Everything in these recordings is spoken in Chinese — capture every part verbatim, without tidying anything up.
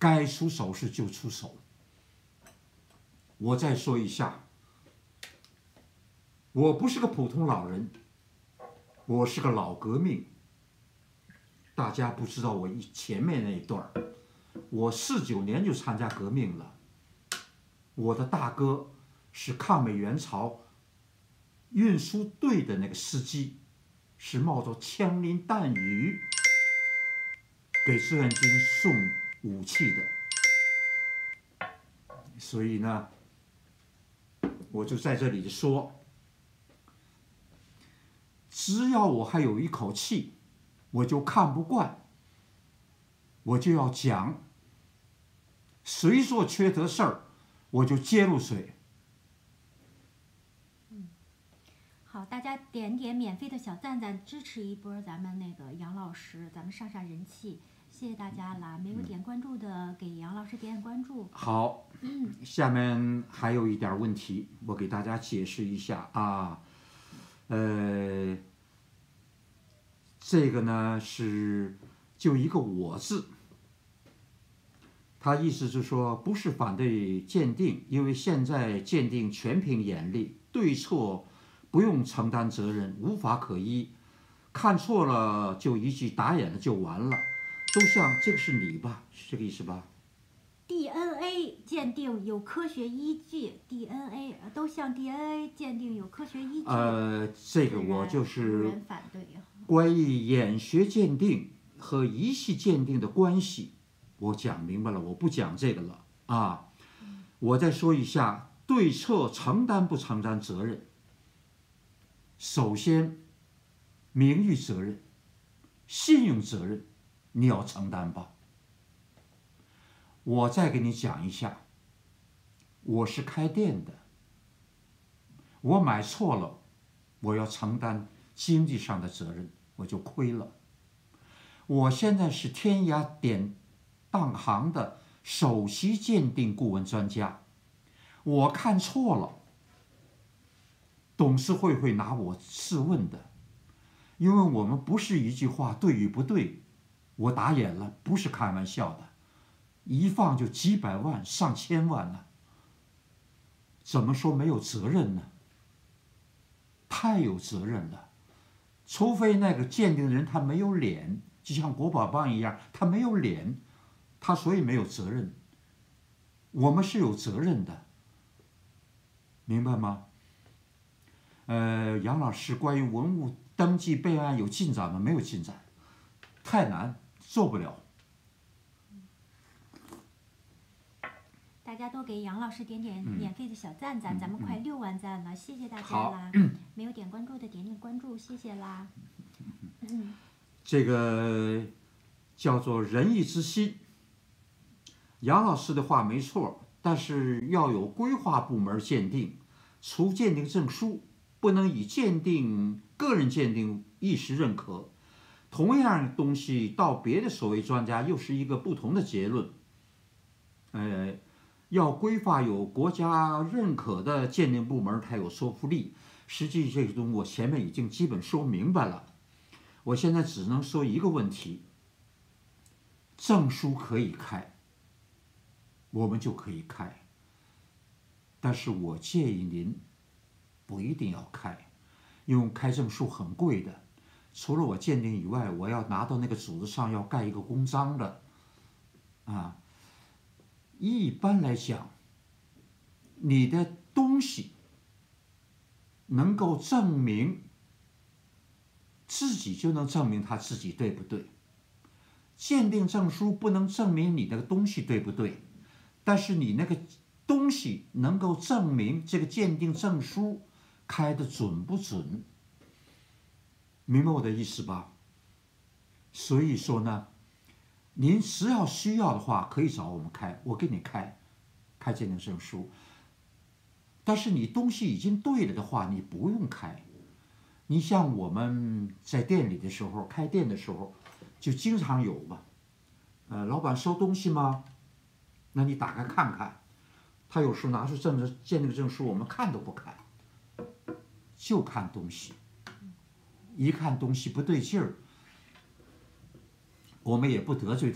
该出手时就出手。我再说一下，我不是个普通老人，我是个老革命。大家不知道我前面那一段，我四九年就参加革命了。我的大哥是抗美援朝运输队的那个司机，是冒着枪林弹雨给志愿军送武器的。所以呢，我就在这里说，只要我还有一口气，我就看不惯，我就要讲。谁说缺德事儿，我就揭露谁。 嗯，好，大家点点免费的小赞赞，支持一波咱们那个杨老师，咱们上上人气，谢谢大家啦！没有点关注的，给杨老师点点关注。 好，下面还有一点问题，我给大家解释一下啊。呃，这个呢是就一个“我”字。他意思是说，不是反对鉴定，因为现在鉴定全凭眼力，对错不用承担责任，无法可依，看错了就一句打眼了就完了，都像这个是你吧，是这个意思吧 ？D N A 鉴定有科学依据 ，D N A 都像 D N A 鉴定有科学依据。 呃，这个我就是反对关于眼学鉴定和仪器鉴定的关系。我讲明白了，我不讲这个了啊！我再说一下对错承担不承担责任。首先，名誉责任、信用责任，你要承担吧。我再给你讲一下，我是开店的，我买错了，我要承担经济上的责任，我就亏了。我现在是天涯典当行的首席鉴定顾问专家，我看错了，董事会会拿我质问的，因为我们不是一句话对与不对，我打眼了，不是开玩笑的，一放就几百万上千万呢，怎么说没有责任呢？太有责任了，除非那个鉴定人他没有脸，就像国宝办一样，他没有脸，他所以没有责任。我们是有责任的，明白吗？呃，杨老师，关于文物登记备案有进展吗？没有进展，太难，做不了。 大家多给杨老师点点免费的小赞赞，嗯、咱们快六万赞了，谢谢大家啦！没有点关注的点点关注，谢谢啦。嗯、 这个叫做仁义之心。杨老师的话没错，但是要有规划部门鉴定，除鉴定证书，不能以鉴定个人鉴定一时认可。同样东西到别的所谓专家又是一个不同的结论。呃。要规划有国家认可的鉴定部门才有说服力。实际这个东西我前面已经基本说明白了，我现在只能说一个问题：证书可以开，我们就可以开，但是我建议您不一定要开，因为开证书很贵的，除了我鉴定以外，我要拿到那个组织上要盖一个公章的，啊。一般来讲，你的东西能够证明自己就能证明他自己对不对。鉴定证书不能证明你那个东西对不对，但是你那个东西能够证明这个鉴定证书开的准不准，明白我的意思吧？所以说呢，您只要需要的话，可以找我们开，我给你开，开鉴定证书。但是你东西已经对了的话，你不用开。你像我们在店里的时候，开店的时候，就经常有吧，呃，老板收东西吗？那你打开看看，他有时候拿出证证鉴定证书，我们看都不看，就看东西，一看东西不对劲儿。我们也不得罪他，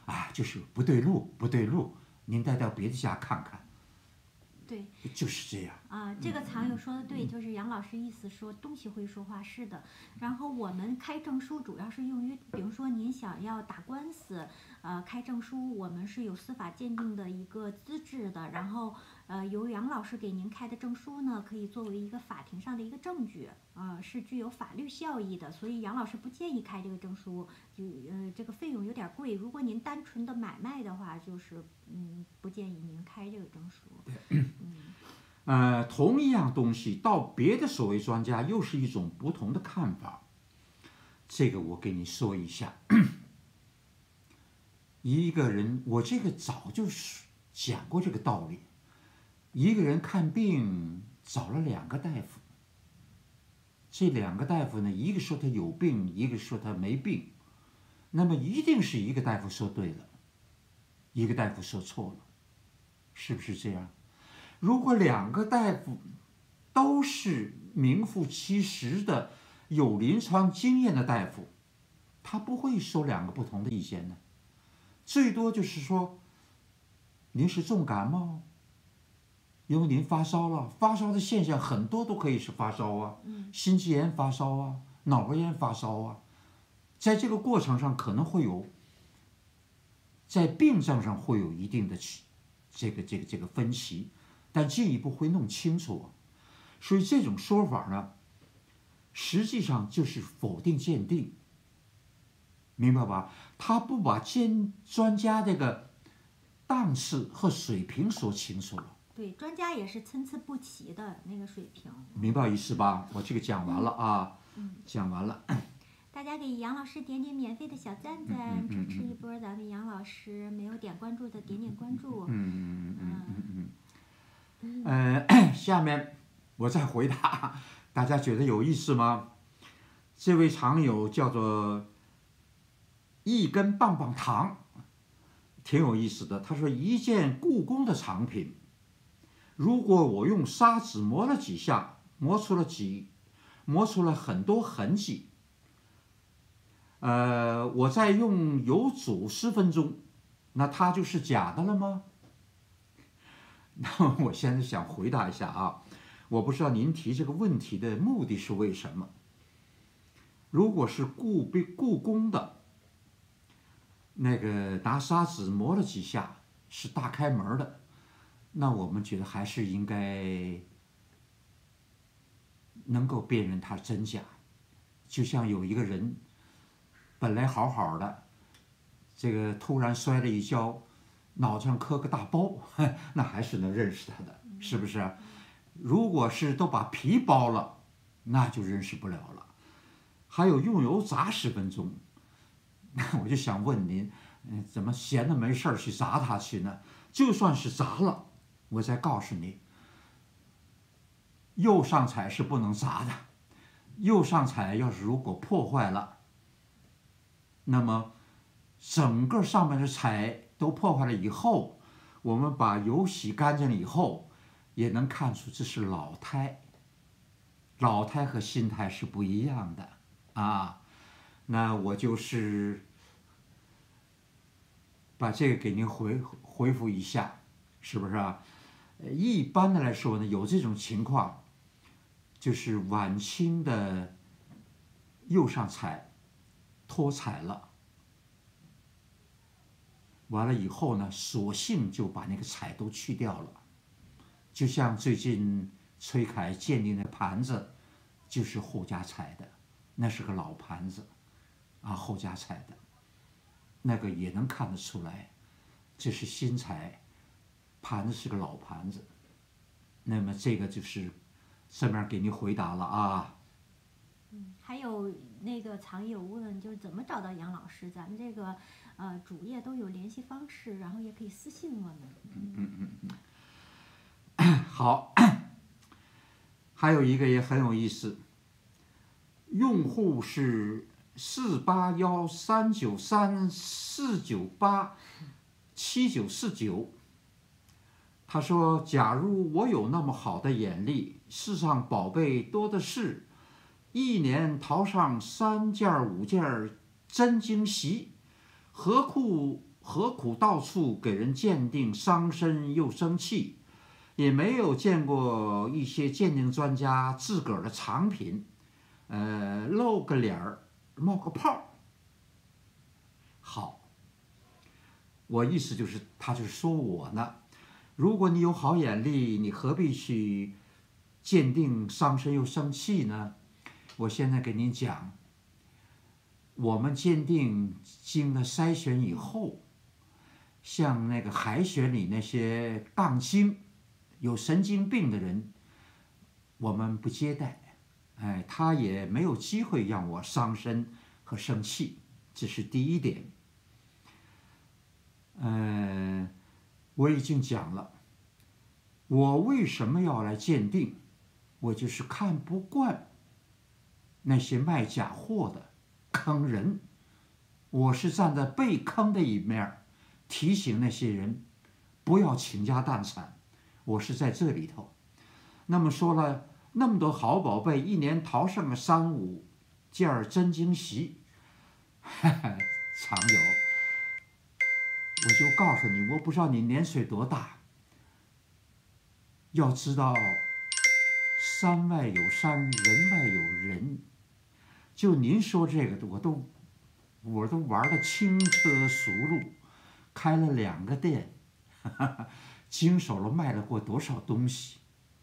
啊，就是不对路，不对路，您带到别的家看看。 对， 就是这样。 啊，这个藏友说的对，就是杨老师意思说东西会说话，是的。然后我们开证书主要是用于，比如说您想要打官司，呃，开证书我们是有司法鉴定的一个资质的，然后呃由杨老师给您开的证书呢，可以作为一个法庭上的一个证据，呃，是具有法律效益的，所以杨老师不建议开这个证书，就呃这个费用有点贵。如果您单纯的买卖的话，就是嗯不建议您开这个证书。嗯。 呃，同一样东西到别的所谓专家又是一种不同的看法。这个我给你说一下。一个人，我这个早就讲过这个道理。一个人看病找了两个大夫，这两个大夫呢，一个说他有病，一个说他没病，那么一定是一个大夫说对了，一个大夫说错了，是不是这样？如果两个大夫都是名副其实的有临床经验的大夫，他不会说两个不同的意见呢。最多就是说，您是重感冒，因为您发烧了，发烧的现象很多都可以是发烧啊，心肌炎发烧啊，脑膜炎发烧啊，在这个过程上可能会有，在病症上会有一定的这个这个这个分歧。但进一步会弄清楚，所以这种说法呢，实际上就是否定鉴定，明白吧？他不把鉴专家这个档次和水平说清楚了。 对，专家也是参差不齐的那个水平。 明白意思吧？我这个讲完了啊， 嗯、 讲完了。 大家给杨老师点点免费的小赞赞，支持一波咱们杨老师。没有点关注的点点关注。 嗯嗯嗯嗯嗯。呃，下面我再回答，大家觉得有意思吗？这位常友叫做一根棒棒糖，挺有意思的。他说，一件故宫的藏品，如果我用砂纸磨了几下，磨出了几，磨出了很多痕迹，呃，我再用油煮十分钟，那它就是假的了吗？那我现在想回答一下啊，我不知道您提这个问题的目的是为什么。如果是故故宫的，那个拿砂纸磨了几下是大开门的，那我们觉得还是应该能够辨认它真假。就像有一个人本来好好的，这个突然摔了一跤，脑上磕个大包，那还是能认识他的，是不是？如果是都把皮剥了，那就认识不了了。还有用油炸十分钟，那我就想问您，嗯，怎么闲的没事儿去炸它去呢？就算是炸了，我再告诉你，釉上彩是不能炸的。釉上彩要是如果破坏了，那么整个上面的彩都破坏了以后，我们把油洗干净了以后，也能看出这是老胎。老胎和新胎是不一样的啊。那我就是把这个给您回回复一下，是不是啊？一般的来说呢，有这种情况，就是晚清的釉上彩脱彩了。完了以后呢，索性就把那个彩都去掉了。就像最近崔凯鉴定的盘子，就是后加彩的，那是个老盘子，啊，后加彩的，那个也能看得出来，这是新彩，盘子是个老盘子。那么这个就是上面给您回答了啊。 嗯，还有那个藏友问，就是怎么找到杨老师？咱们这个呃主页都有联系方式，然后也可以私信我们。 嗯嗯嗯嗯。好，还有一个也很有意思，用户是四八幺三九三四九八七九四九。他说：“假如我有那么好的眼力，世上宝贝多的是。一年淘上三件五件真惊喜，何苦何苦到处给人鉴定伤身又生气？也没有见过一些鉴定专家自个儿的藏品，呃，露个脸儿，冒个泡。好，我意思就是，他就是说我呢。如果你有好眼力，你何必去鉴定伤身又生气呢？我现在给您讲，我们鉴定经了筛选以后，像那个海选里那些杠精、有神经病的人，我们不接待。哎，他也没有机会让我伤身和生气，这是第一点。嗯、呃，我已经讲了，我为什么要来鉴定？我就是看不惯那些卖假货的坑人，我是站在被坑的一面，提醒那些人不要倾家荡产。我是在这里头。那么说了那么多好宝贝，一年淘上个三五件真惊喜，哈哈，常有。我就告诉你，我不知道你年岁多大，要知道山外有山，人外有人。就您说这个，我都我都玩的轻车熟路，开了两个店，哈哈，经手了卖了过多少东西。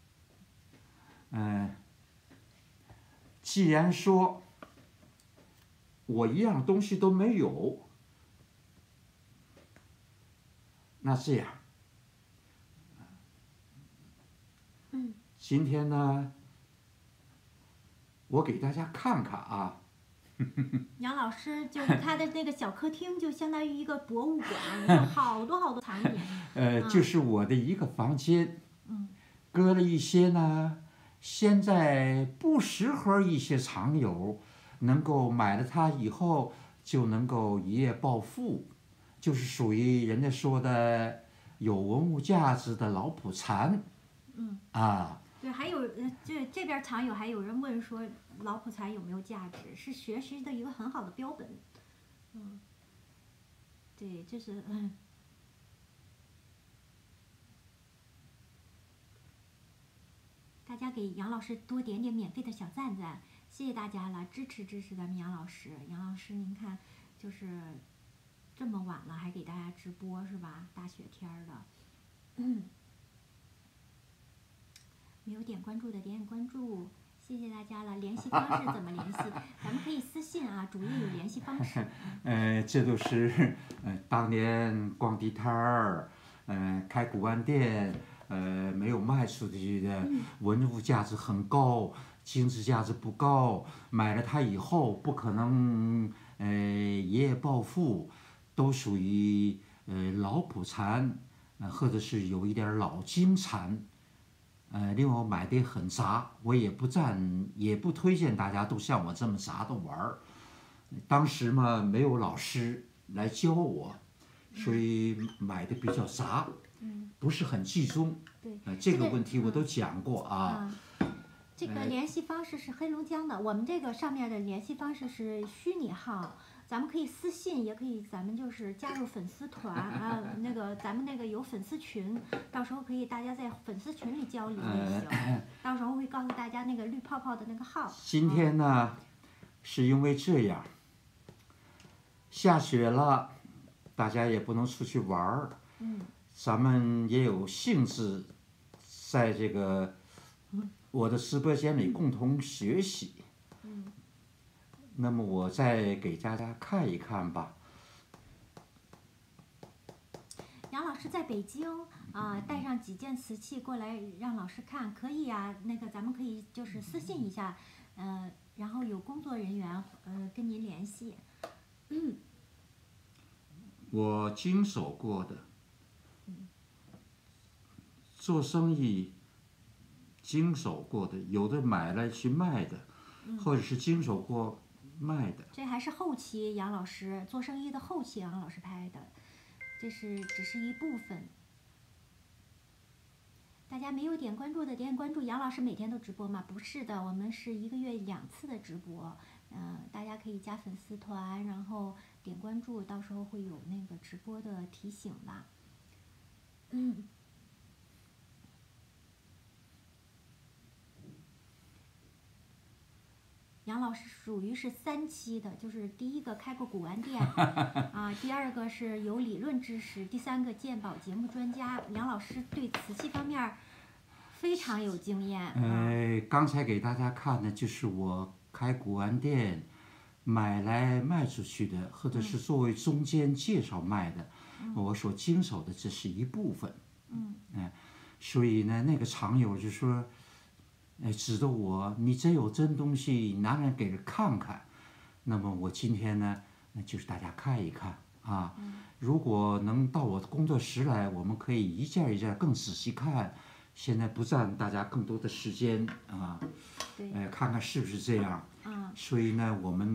嗯、呃，既然说我一样东西都没有，那这样， 嗯， 今天呢，我给大家看看啊。 杨老师就是他的那个小客厅，就相当于一个博物馆，有好多好多藏品。 呃，就是我的一个房间， 嗯， 搁了一些呢，现在不适合一些藏友能够买了它以后就能够一夜暴富，就是属于人家说的有文物价值的老朴残。 嗯啊， 对，还有呃，这这边藏友还有人问说，老朴残有没有价值？是学习的一个很好的标本。嗯，对，这是嗯。大家给杨老师多点点免费的小赞赞，谢谢大家了，支持支持咱们杨老师。杨老师，您看，就是这么晚了还给大家直播是吧？大雪天儿的，嗯，没有点关注的点点关注，谢谢大家了。联系方式怎么联系？咱们可以私信啊，主页有联系方式。 呃，这都是呃当年逛地摊儿，呃开古玩店。呃，没有卖出去的，文物价值很高，精致价值不高，买了它以后不可能呃一夜暴富，都属于呃老朴残，呃或者是有一点老金残。呃，另外我买的也很杂，我也不赞，也不推荐大家都像我这么杂的玩儿。当时嘛，没有老师来教我，所以买的比较杂。不是很集中， 对， 呃，这个问题我都讲过啊。 嗯、这个联系方式是黑龙江的，我们这个上面的联系方式是虚拟号，咱们可以私信，也可以咱们就是加入粉丝团啊，那个咱们那个有粉丝群，到时候可以大家在粉丝群里交流也行。呃、到时候会告诉大家那个绿泡泡的那个号。 今天呢，是因为这样，下雪了，大家也不能出去玩儿。 嗯。 咱们也有兴致，在这个我的直播间里共同学习。 嗯。 那么我再给大家看一看吧。 杨老师在北京啊、呃，带上几件瓷器过来让老师看，可以啊。那个咱们可以就是私信一下，呃，然后有工作人员呃跟您联系。嗯。 我经手过的。做生意经手过的，有的买来去卖的，或者是经手过卖的。 这还是后期杨老师做生意的后期杨老师拍的，这是只是一部分。大家没有点关注的点点关注，杨老师每天都直播吗？不是的，我们是一个月两次的直播， 呃，大家可以加粉丝团，然后点关注，到时候会有那个直播的提醒的。嗯。杨老师属于是三期的，就是第一个开过古玩店啊，第二个是有理论知识，第三个鉴宝节目专家。杨老师对瓷器方面非常有经验。 呃，刚才给大家看的就是我开古玩店买来卖出去的，或者是作为中间介绍卖的， 嗯、 我所经手的这是一部分。 嗯， 哎，所以呢，那个常友就说。哎，指着我，你真有真东西，拿来给人看看。那么我今天呢，就是大家看一看啊。如果能到我的工作室来，我们可以一件一件更仔细看。现在不占大家更多的时间啊。 对。 哎，看看是不是这样。 嗯。 所以呢，我们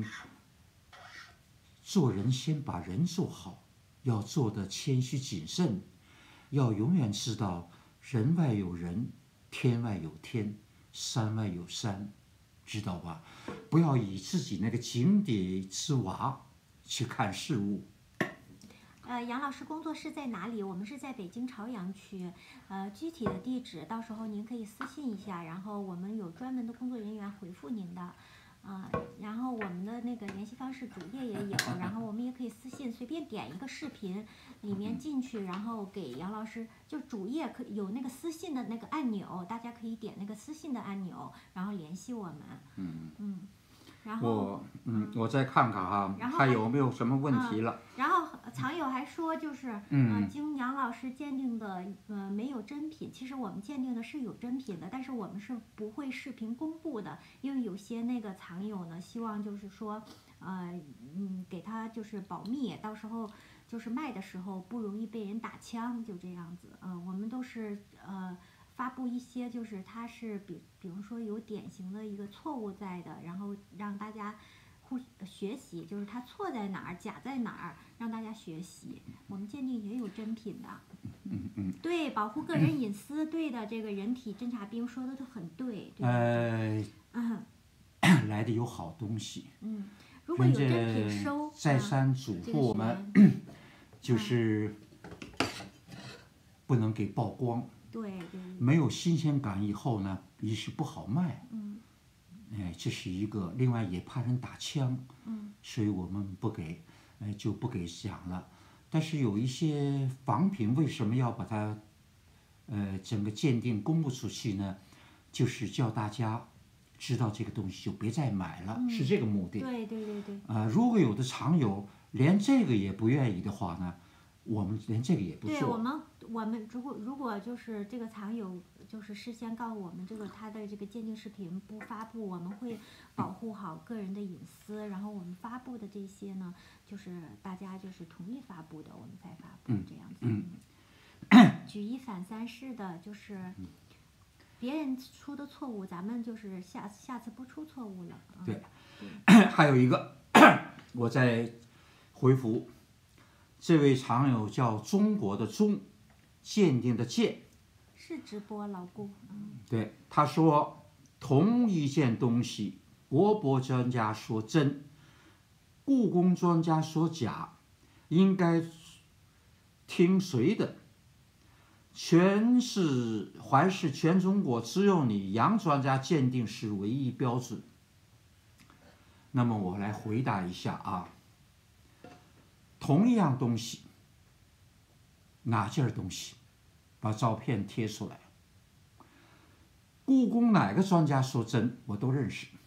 做人先把人做好，要做得谦虚谨慎，要永远知道人外有人，天外有天。山外有山，知道吧？不要以自己那个井底之蛙去看事物。 呃，杨老师工作室在哪里？我们是在北京朝阳区，呃，具体的地址到时候您可以私信一下，然后我们有专门的工作人员回复您的。啊、呃，然后我们的那个联系方式主页也有，然后我们也可以私信，随便点一个视频里面进去，然后给杨老师，就主页可有那个私信的那个按钮，大家可以点那个私信的按钮，然后联系我们。 嗯嗯，然后我嗯，我再看看哈， 然后还有没有什么问题了？ 嗯、然后藏友还说，就是嗯、 呃，经杨老师鉴定的，呃，没有真品。其实我们鉴定的是有真品的，但是我们是不会视频公布的，因为有些那个藏友呢，希望就是说，呃，嗯，给他就是保密，到时候就是卖的时候不容易被人打枪，就这样子。嗯、呃，我们都是呃。发布一些就是它是比比如说有典型的一个错误在的，然后让大家互学习，就是它错在哪儿，假在哪儿，让大家学习。我们鉴定也有真品的。 嗯嗯。 对，保护个人隐私，对的，这个人体侦察兵说的都很对。对呃， 嗯， 来的有好东西。 嗯，如果有真品收， 再三嘱咐我们，就是不能给曝光。 对对。 没有新鲜感以后呢，一是不好卖。 嗯。 哎，这是一个，另外也怕人打枪。 嗯。 所以我们不给，哎，就不给讲了。但是有一些仿品，为什么要把它，呃，整个鉴定公布出去呢？就是叫大家知道这个东西就别再买了， 嗯、 是这个目的。 对对对对。 啊、呃，如果有的藏友连这个也不愿意的话呢？我们连这个也不做。 对我们，我们如果如果就是这个藏友就是事先告诉我们这个他的这个鉴定视频不发布，我们会保护好个人的隐私，然后我们发布的这些呢，就是大家就是同意发布的，我们才发布、 嗯、 这样子。 嗯。 举一反三式的，就是别人出的错误，咱们就是下下次不出错误了。嗯、 对。 对还有一个，我在回复。这位藏友叫中国的中，鉴定的鉴， 是直播老顾。嗯， 对，他说同一件东西，国博专家说真，故宫专家说假，应该听谁的？全是还是全中国只有你杨专家鉴定是唯一标准？那么我来回答一下啊。同一样东西，哪件东西？把照片贴出来。故宫哪个专家说真，我都认识。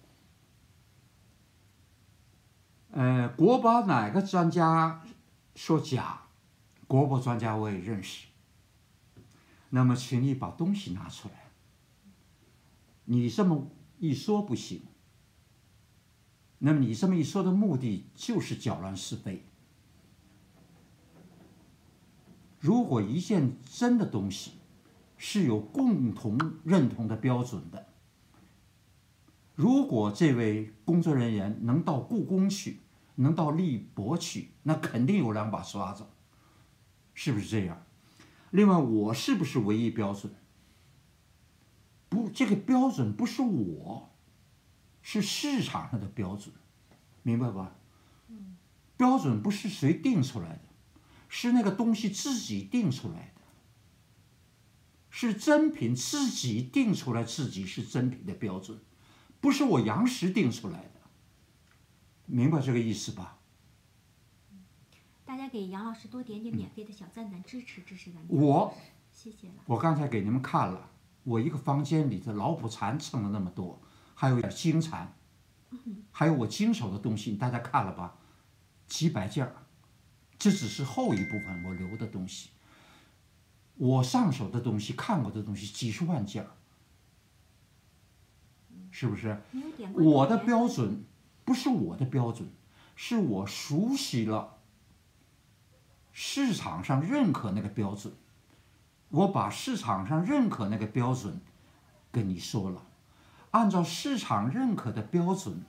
呃，国宝哪个专家说假，国宝专家我也认识。那么，请你把东西拿出来。你这么一说不行。那么你这么一说的目的就是搅乱是非。如果一件真的东西是有共同认同的标准的，如果这位工作人员能到故宫去，能到荔博去，那肯定有两把刷子，是不是这样？另外，我是不是唯一标准？不，这个标准不是我， 是市场上的标准，明白吧？标准不是谁定出来的，是那个东西自己定出来的，是真品自己定出来自己是真品的标准，不是我杨石定出来的，明白这个意思吧？ 大家给杨老师多点点免费的小赞赞，支持支持咱们。 我谢谢了。 我刚才给你们看了，我一个房间里的老虎蚕称了那么多，还有一点金蚕，还有我经手的东西，大家看了吧？几百件儿，这只是后一部分我留的东西。我上手的东西、看过的东西几十万件儿，是不是？ 你有点过我的留言标准不是我的标准，是我熟悉了市场上认可那个标准，我把市场上认可那个标准跟你说了，按照市场认可的标准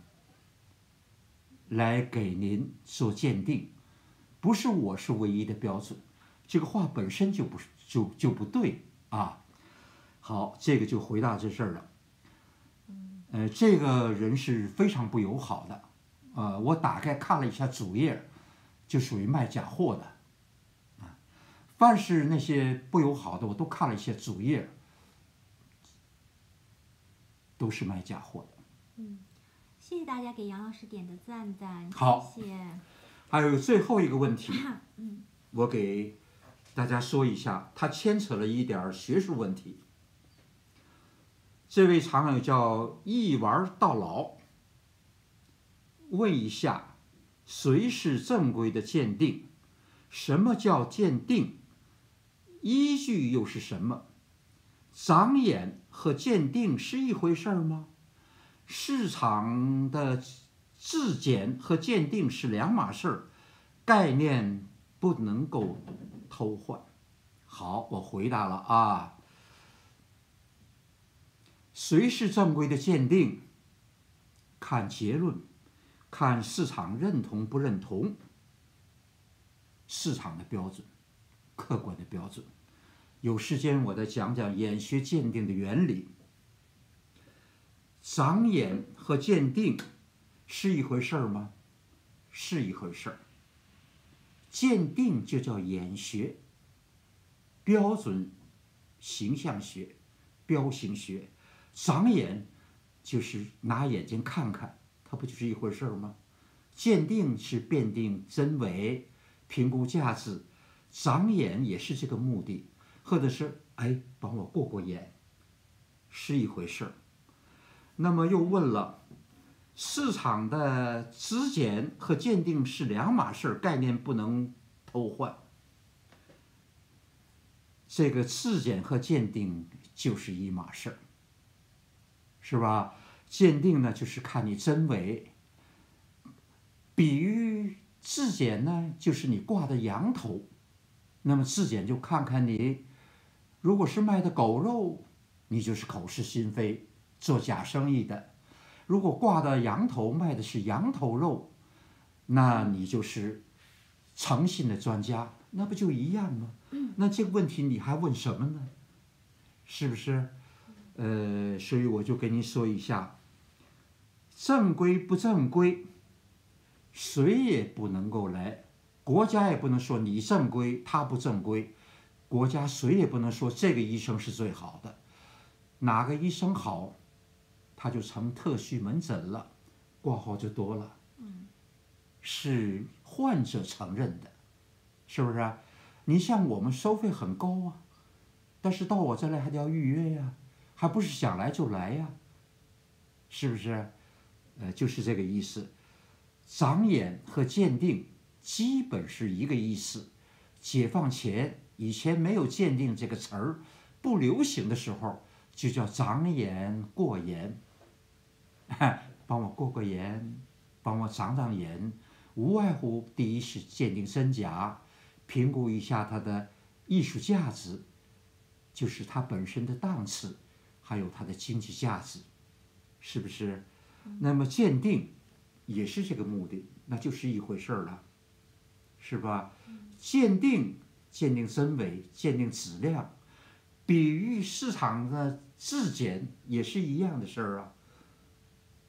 来给您做鉴定，不是我是唯一的标准，这个话本身就不就就不对啊。好，这个就回答这事儿了。呃，这个人是非常不友好的，呃，我大概看了一下主页，就属于卖假货的。凡是那些不友好的，我都看了一些主页，都是卖假货的。 嗯，谢谢大家给杨老师点的赞赞， 好谢谢。 还有最后一个问题， 嗯我给大家说一下，它牵扯了一点儿学术问题。这位常友叫一玩到老，问一下，谁是正规的鉴定？什么叫鉴定？依据又是什么？长眼和鉴定是一回事儿吗？市场的质检和鉴定是两码事儿，概念不能够偷换。好，我回答了啊。谁是正规的鉴定？看结论，看市场认同不认同，市场的标准，客观的标准。有时间我再讲讲眼学鉴定的原理。长眼和鉴定是一回事儿吗？是一回事儿。鉴定就叫眼学，标准形象学、标形学。长眼就是拿眼睛看看，它不就是一回事儿吗？鉴定是辨定真伪、评估价值，长眼也是这个目的，或者是哎帮我过过眼，是一回事儿。那么又问了，市场的质检和鉴定是两码事儿，概念不能偷换。这个质检和鉴定就是一码事儿，是吧？鉴定呢，就是看你真伪。比喻质检呢，就是你挂的羊头，那么质检就看看你，如果是卖的狗肉，你就是口是心非，做假生意的；如果挂的羊头卖的是羊头肉，那你就是诚信的专家，那不就一样吗？那这个问题你还问什么呢？是不是？呃，所以我就跟您说一下，正规不正规，谁也不能够来，国家也不能说你正规，他不正规，国家谁也不能说这个医生是最好的，哪个医生好，他就成特需门诊了，挂号就多了，是患者承认的，是不是啊？你像我们收费很高啊，但是到我这来还得要预约呀，还不是想来就来呀，是不是？呃，就是这个意思。长眼和鉴定基本是一个意思。解放前以前没有鉴定这个词儿，不流行的时候，就叫长眼过眼，帮我过过眼，帮我长长眼，无外乎第一是鉴定真假，评估一下它的艺术价值，就是它本身的档次，还有它的经济价值，是不是？那么鉴定也是这个目的，那就是一回事儿了，是吧？鉴定鉴定真伪，鉴定质量，比喻市场的质检也是一样的事儿啊。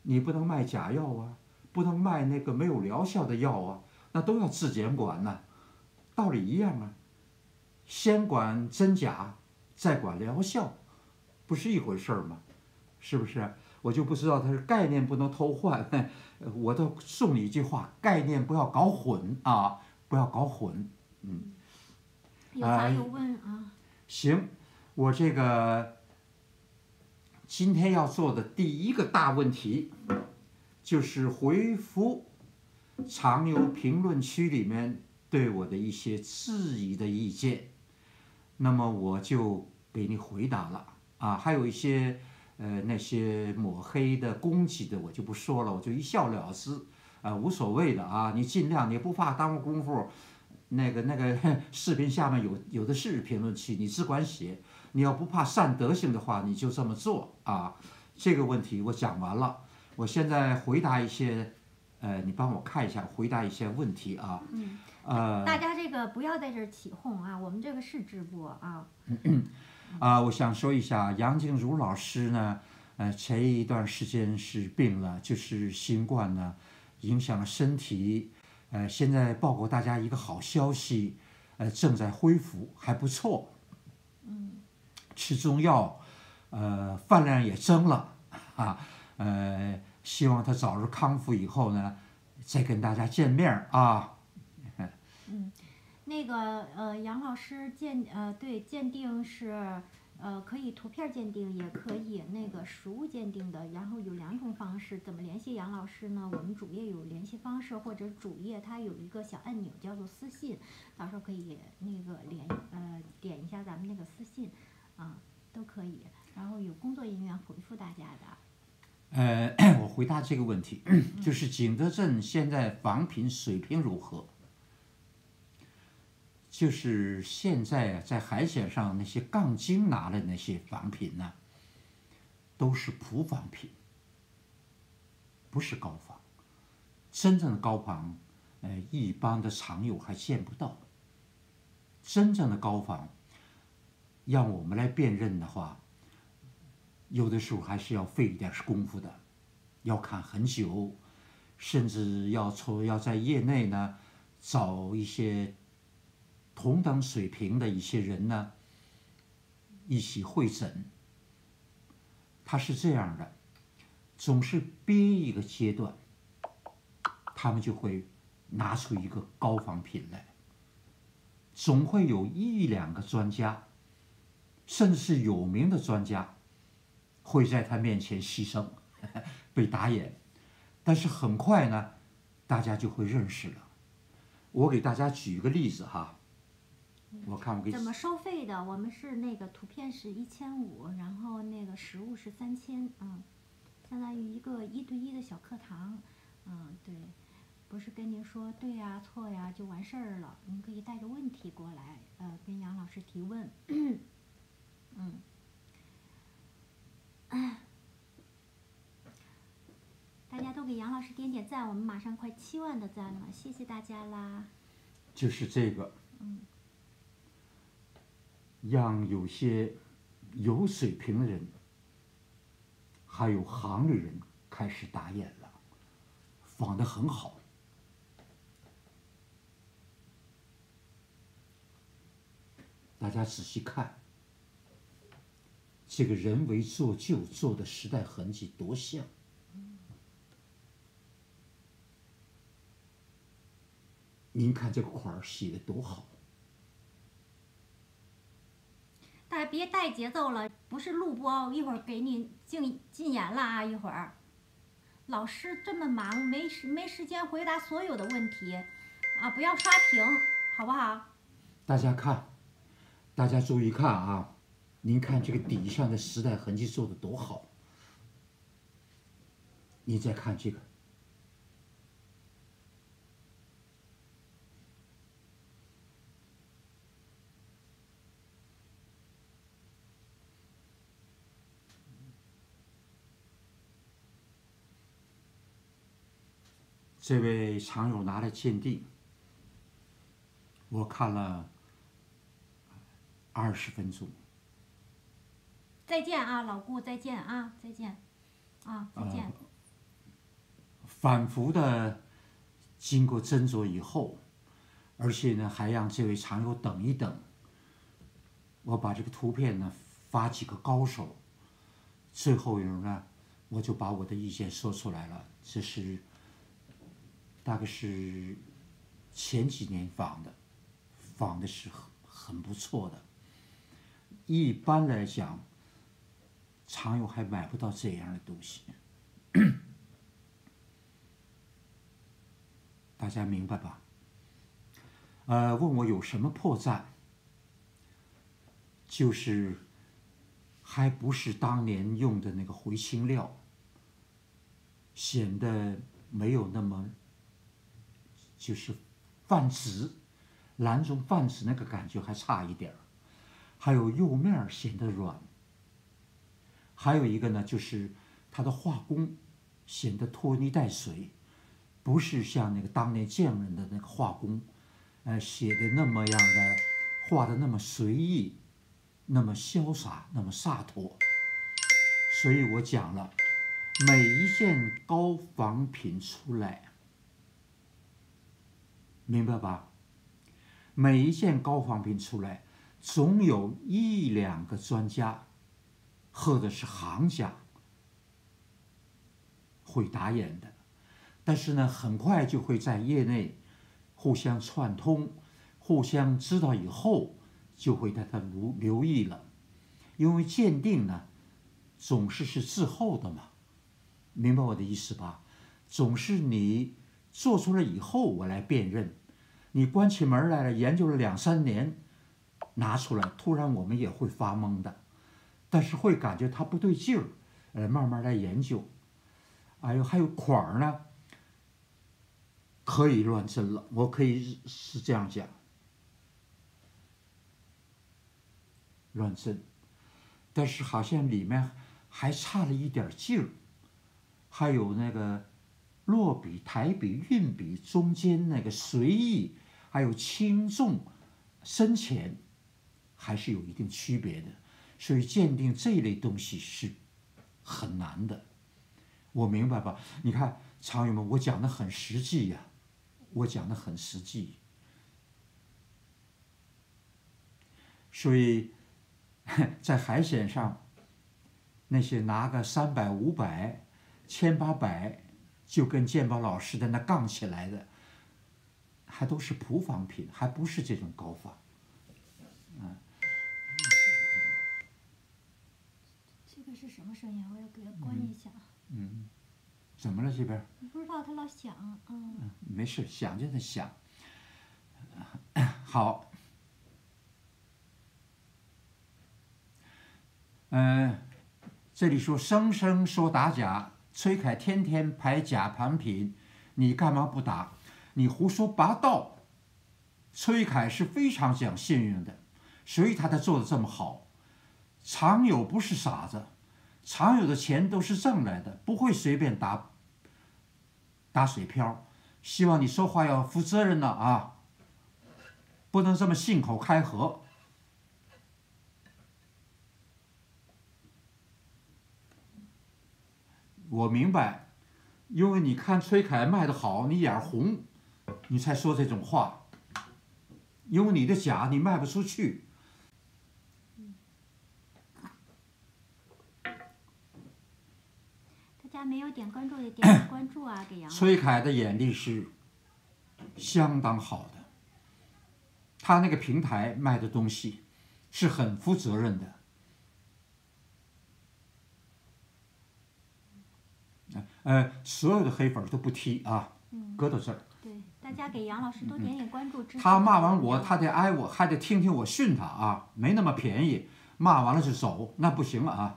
你不能卖假药啊，不能卖那个没有疗效的药啊，那都要质检管呢，道理一样啊，先管真假，再管疗效，不是一回事儿吗？是不是？我就不知道它是概念不能偷换，我都送你一句话：概念不要搞混啊，不要搞混。嗯， 有啥有问啊？ 行，我这个今天要做的第一个大问题，就是回复常有评论区里面对我的一些质疑的意见，那么我就给你回答了啊，还有一些。呃，那些抹黑的、攻击的，我就不说了，我就一笑了之，啊、呃，无所谓的啊。你尽量，你不怕耽误功夫，那个那个视频下面有有的是评论区，你只管写。你要不怕散德性的话，你就这么做啊。这个问题我讲完了，我现在回答一些，呃，你帮我看一下，回答一些问题啊。 嗯。 呃， 大家这个不要在这儿起哄啊，我们这个是直播啊。 啊、呃，我想说一下，杨静茹老师呢，呃，前一段时间是病了，就是新冠呢，影响了身体，呃，现在报告大家一个好消息，呃，正在恢复，还不错。 嗯。 吃中药，呃，饭量也增了，啊，呃，希望他早日康复以后呢，再跟大家见面啊。 嗯。那个呃，杨老师鉴呃对鉴定是呃可以图片鉴定，也可以那个实物鉴定的。然后有两种方式，怎么联系杨老师呢？我们主页有联系方式，或者主页它有一个小按钮叫做私信，到时候可以那个连呃点一下咱们那个私信啊，都可以。然后有工作人员回复大家的。 呃，我回答这个问题，就是景德镇现在仿品水平如何？就是现在啊，在海鲜上那些杠精拿的那些仿品呢，都是普仿品，不是高仿。真正的高仿，呃，一般的常友还见不到。真正的高仿，让我们来辨认的话，有的时候还是要费一点功夫的，要看很久，甚至要从要在业内呢找一些同等水平的一些人呢，一起会诊。他是这样的，总是憋一个阶段，他们就会拿出一个高仿品来，总会有一两个专家，甚至是有名的专家，会在他面前牺牲，被打眼。但是很快呢，大家就会认识了。我给大家举一个例子哈。我看我给怎么收费的？我们是那个图片是一千五，然后那个实物是三千，嗯，相当于一个一对一的小课堂，嗯，对，不是跟您说对呀、错呀就完事儿了，您可以带着问题过来，呃，跟杨老师提问，嗯，大家都给杨老师点点赞，我们马上快七万的赞了，谢谢大家啦。 就是这个。 嗯。 让有些有水平的人，还有行里人开始打眼了，仿得很好。大家仔细看，这个人为做旧做的时代痕迹多像。您看这个块儿写的多好。 大家别带节奏了，不是录播，一会儿给你禁禁言了啊！一会儿，老师这么忙，没时没时间回答所有的问题，啊，不要刷屏，好不好？ 大家看，大家注意看啊！您看这个底上的时代痕迹做的多好。你再看这个。这位常友拿来鉴定，我看了二十分钟。 再见啊，老顾，再见啊，再见，啊，再见。 反复的经过斟酌以后，而且呢还让这位常友等一等。我把这个图片呢发几个高手，最后呢我就把我的意见说出来了。这是大概是前几年仿的，仿的是很很不错的。一般来讲，常友还买不到这样的东西。大家明白吧？呃，问我有什么破绽，就是还不是当年用的那个回青料，显得没有那么就是泛紫，蓝中泛紫那个感觉还差一点儿。还有釉面显得软，还有一个呢，就是它的画工显得拖泥带水，不是像那个当年匠人的那个画工，呃，写的那么样的，画的那么随意，那么潇洒，那么洒脱。所以我讲了，每一件高仿品出来，明白吧？每一件高仿品出来，总有一两个专家，或者是行家会打眼的，但是呢，很快就会在业内互相串通，互相知道以后，就会对他留留意了。因为鉴定呢，总是是滞后的嘛，明白我的意思吧？总是你做出来以后，我来辨认。你关起门来了，研究了两三年，拿出来，突然我们也会发懵的，但是会感觉它不对劲儿，呃，慢慢来研究。哎呦，还有款儿呢，可以乱真了，我可以是这样讲，乱真，但是好像里面还差了一点劲儿，还有那个落笔、抬笔、运笔中间那个随意，还有轻重、深浅，还是有一定区别的。所以鉴定这一类东西是很难的，我明白吧？你看，常友们，我讲的很实际呀、啊，我讲的很实际。所以，在海鲜上，那些拿个三百、五百、千八百就跟鉴宝老师的那杠起来的，还都是普仿品，还不是这种高仿。嗯。 这个是什么声音？我要给它关一下。 嗯。嗯，怎么了这边？ 不知道它老响。嗯。 嗯，没事，响就得响。好。嗯、呃，这里说生生说打假，崔凯天天拍假盘品，你干嘛不打？你胡说八道。崔凯是非常讲信用的，所以他才做的这么好。常友不是傻子，常友的钱都是挣来的，不会随便打打水漂。希望你说话要负责任了啊，不能这么信口开河。我明白，因为你看崔凯卖的好，你眼红，你才说这种话。因为你的假你卖不出去。 大家没有点关注的点点关注啊，给杨老师。 崔凯的眼力是相当好的，他那个平台卖的东西是很负责任的。呃，所有的黑粉都不踢啊， 嗯、 搁到这儿。 对，大家给杨老师多点点关注支持。 他骂完我，他得挨我，还得听听我训他啊，没那么便宜。骂完了就走，那不行啊。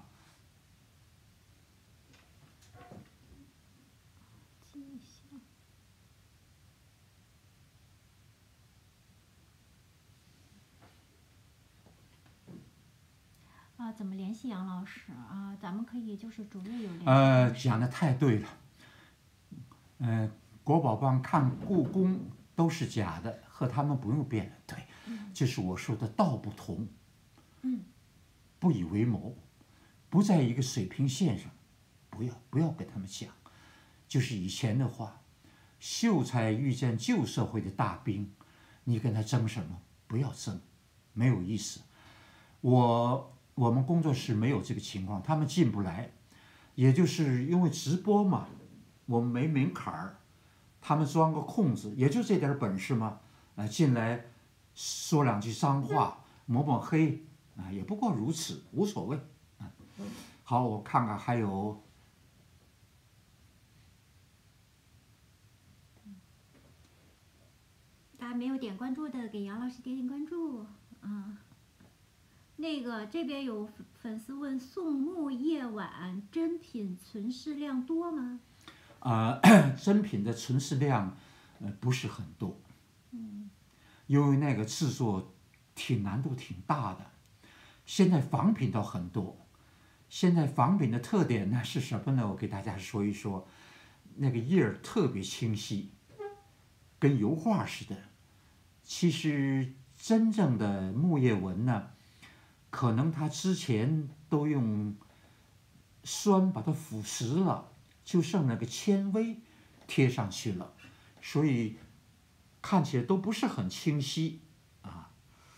啊，怎么联系杨老师啊？咱们可以就是主页有联系。 呃，讲的太对了。呃，国宝帮看故宫都是假的，和他们不用辩论。对， 嗯、 这是我说的道不同。 嗯。 不以为谋，不在一个水平线上，不要不要跟他们讲。 就是以前的话，秀才遇见旧社会的大兵，你跟他争什么？不要争，没有意思。我我们工作室没有这个情况，他们进不来，也就是因为直播嘛，我们没门槛儿，他们钻个空子，也就这点本事嘛，啊，进来说两句脏话，抹抹黑啊，也不过如此，无所谓。啊，好，我看看还有。 大家没有点关注的，给杨老师点点关注啊。那个这边有粉丝问：宋墓夜晚珍品存世量多吗？ 啊、珍品的存世量，呃，不是很多。嗯，因为那个制作挺难度挺大的。现在仿品倒很多。现在仿品的特点呢是什么呢？我给大家说一说，那个页儿特别清晰，跟油画似的。其实真正的木叶纹呢，可能它之前都用酸把它腐蚀了，就剩那个纤维贴上去了，所以看起来都不是很清晰啊。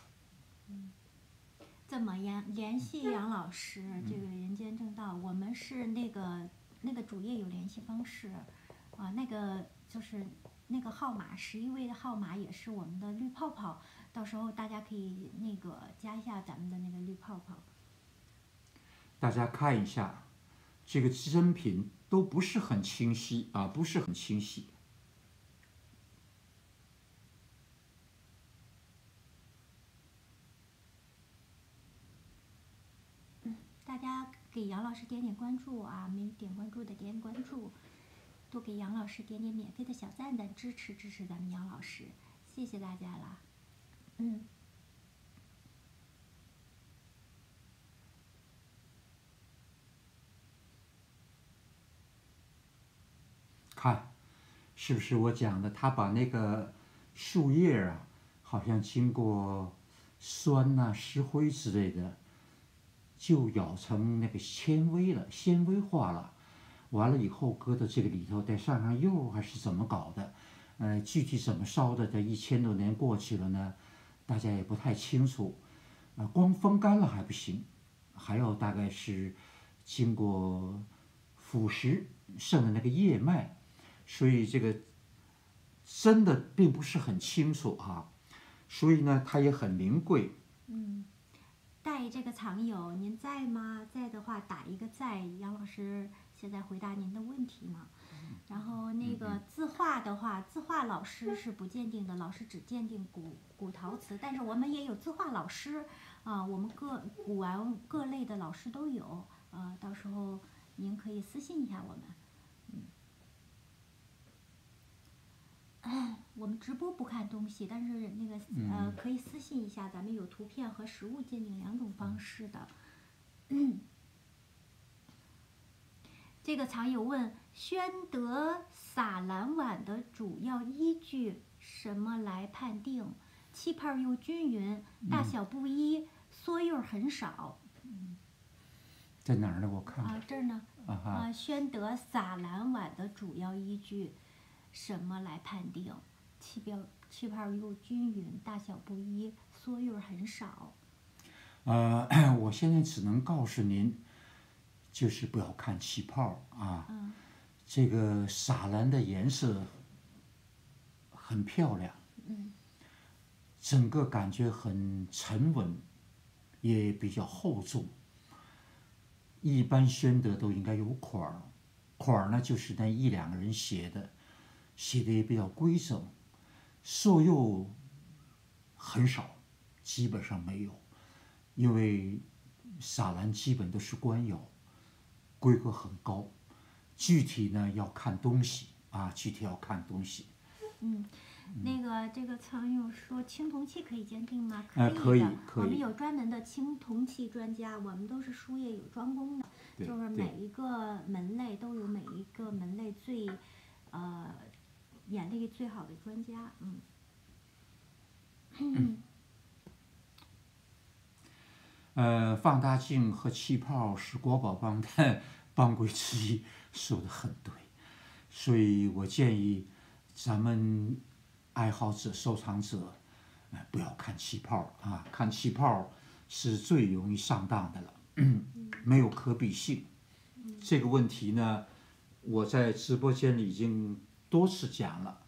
怎么样联系杨老师？这个人间正道，我们是那个那个主页有联系方式，啊，那个就是那个号码十一位的号码也是我们的绿泡泡，到时候大家可以那个加一下咱们的那个绿泡泡。 大家看一下，这个真品都不是很清晰啊，不是很清晰。 大家给杨老师点点关注啊，没点关注的点点关注，多给杨老师点点免费的小赞赞，支持支持咱们杨老师，谢谢大家啦。嗯。 看，是不是我讲的？他把那个树叶啊，好像经过酸呐、石灰之类的，就咬成那个纤维了，纤维化了。完了以后搁到这个里头，再上上釉还是怎么搞的？呃，具体怎么烧的？这一千多年过去了呢，大家也不太清楚。啊、光风干了还不行，还要大概是经过腐蚀剩的那个叶脉。所以这个真的并不是很清楚啊，所以呢，它也很名贵。 嗯，带这个藏友，您在吗？在的话打一个在。杨老师现在回答您的问题嘛。然后那个字画的话，字画老师是不鉴定的，老师只鉴定古古陶瓷，但是我们也有字画老师啊，我们各古玩各类的老师都有啊，到时候您可以私信一下我们。我们直播不看东西，但是那个呃可以私信一下，咱们有图片和实物鉴定两种方式的。嗯，这个藏友问：宣德撒蓝碗的主要依据什么来判定？气泡又均匀，大小不一，缩釉很少。 在哪儿呢？我看啊，这儿呢。 啊哈。 啊，宣德撒蓝碗的主要依据什么来判定？气标气泡又均匀，大小不一，缩釉很少。 呃，我现在只能告诉您，就是不要看气泡啊。 嗯。 这个撒蓝的颜色很漂亮。 嗯。 整个感觉很沉稳，也比较厚重。一般宣德都应该有款儿，款儿呢就是那一两个人写的，写的也比较规整，受釉很少，基本上没有，因为撒蓝基本都是官窑，规格很高。具体呢要看东西啊，具体要看东西。 嗯。那个这个藏友说青铜器可以鉴定吗？ 可以的，可以可以。 我们有专门的青铜器专家，我们都是术业有专攻的，就是每一个门类都有每一个门类最呃眼力最好的专家。嗯。 嗯呃，放大镜和气泡是国宝帮的帮规之一，说的很对。 所以我建议咱们爱好者、收藏者，呃，不要看气泡啊，看气泡是最容易上当的了，没有可比性。这个问题呢，我在直播间里已经多次讲了。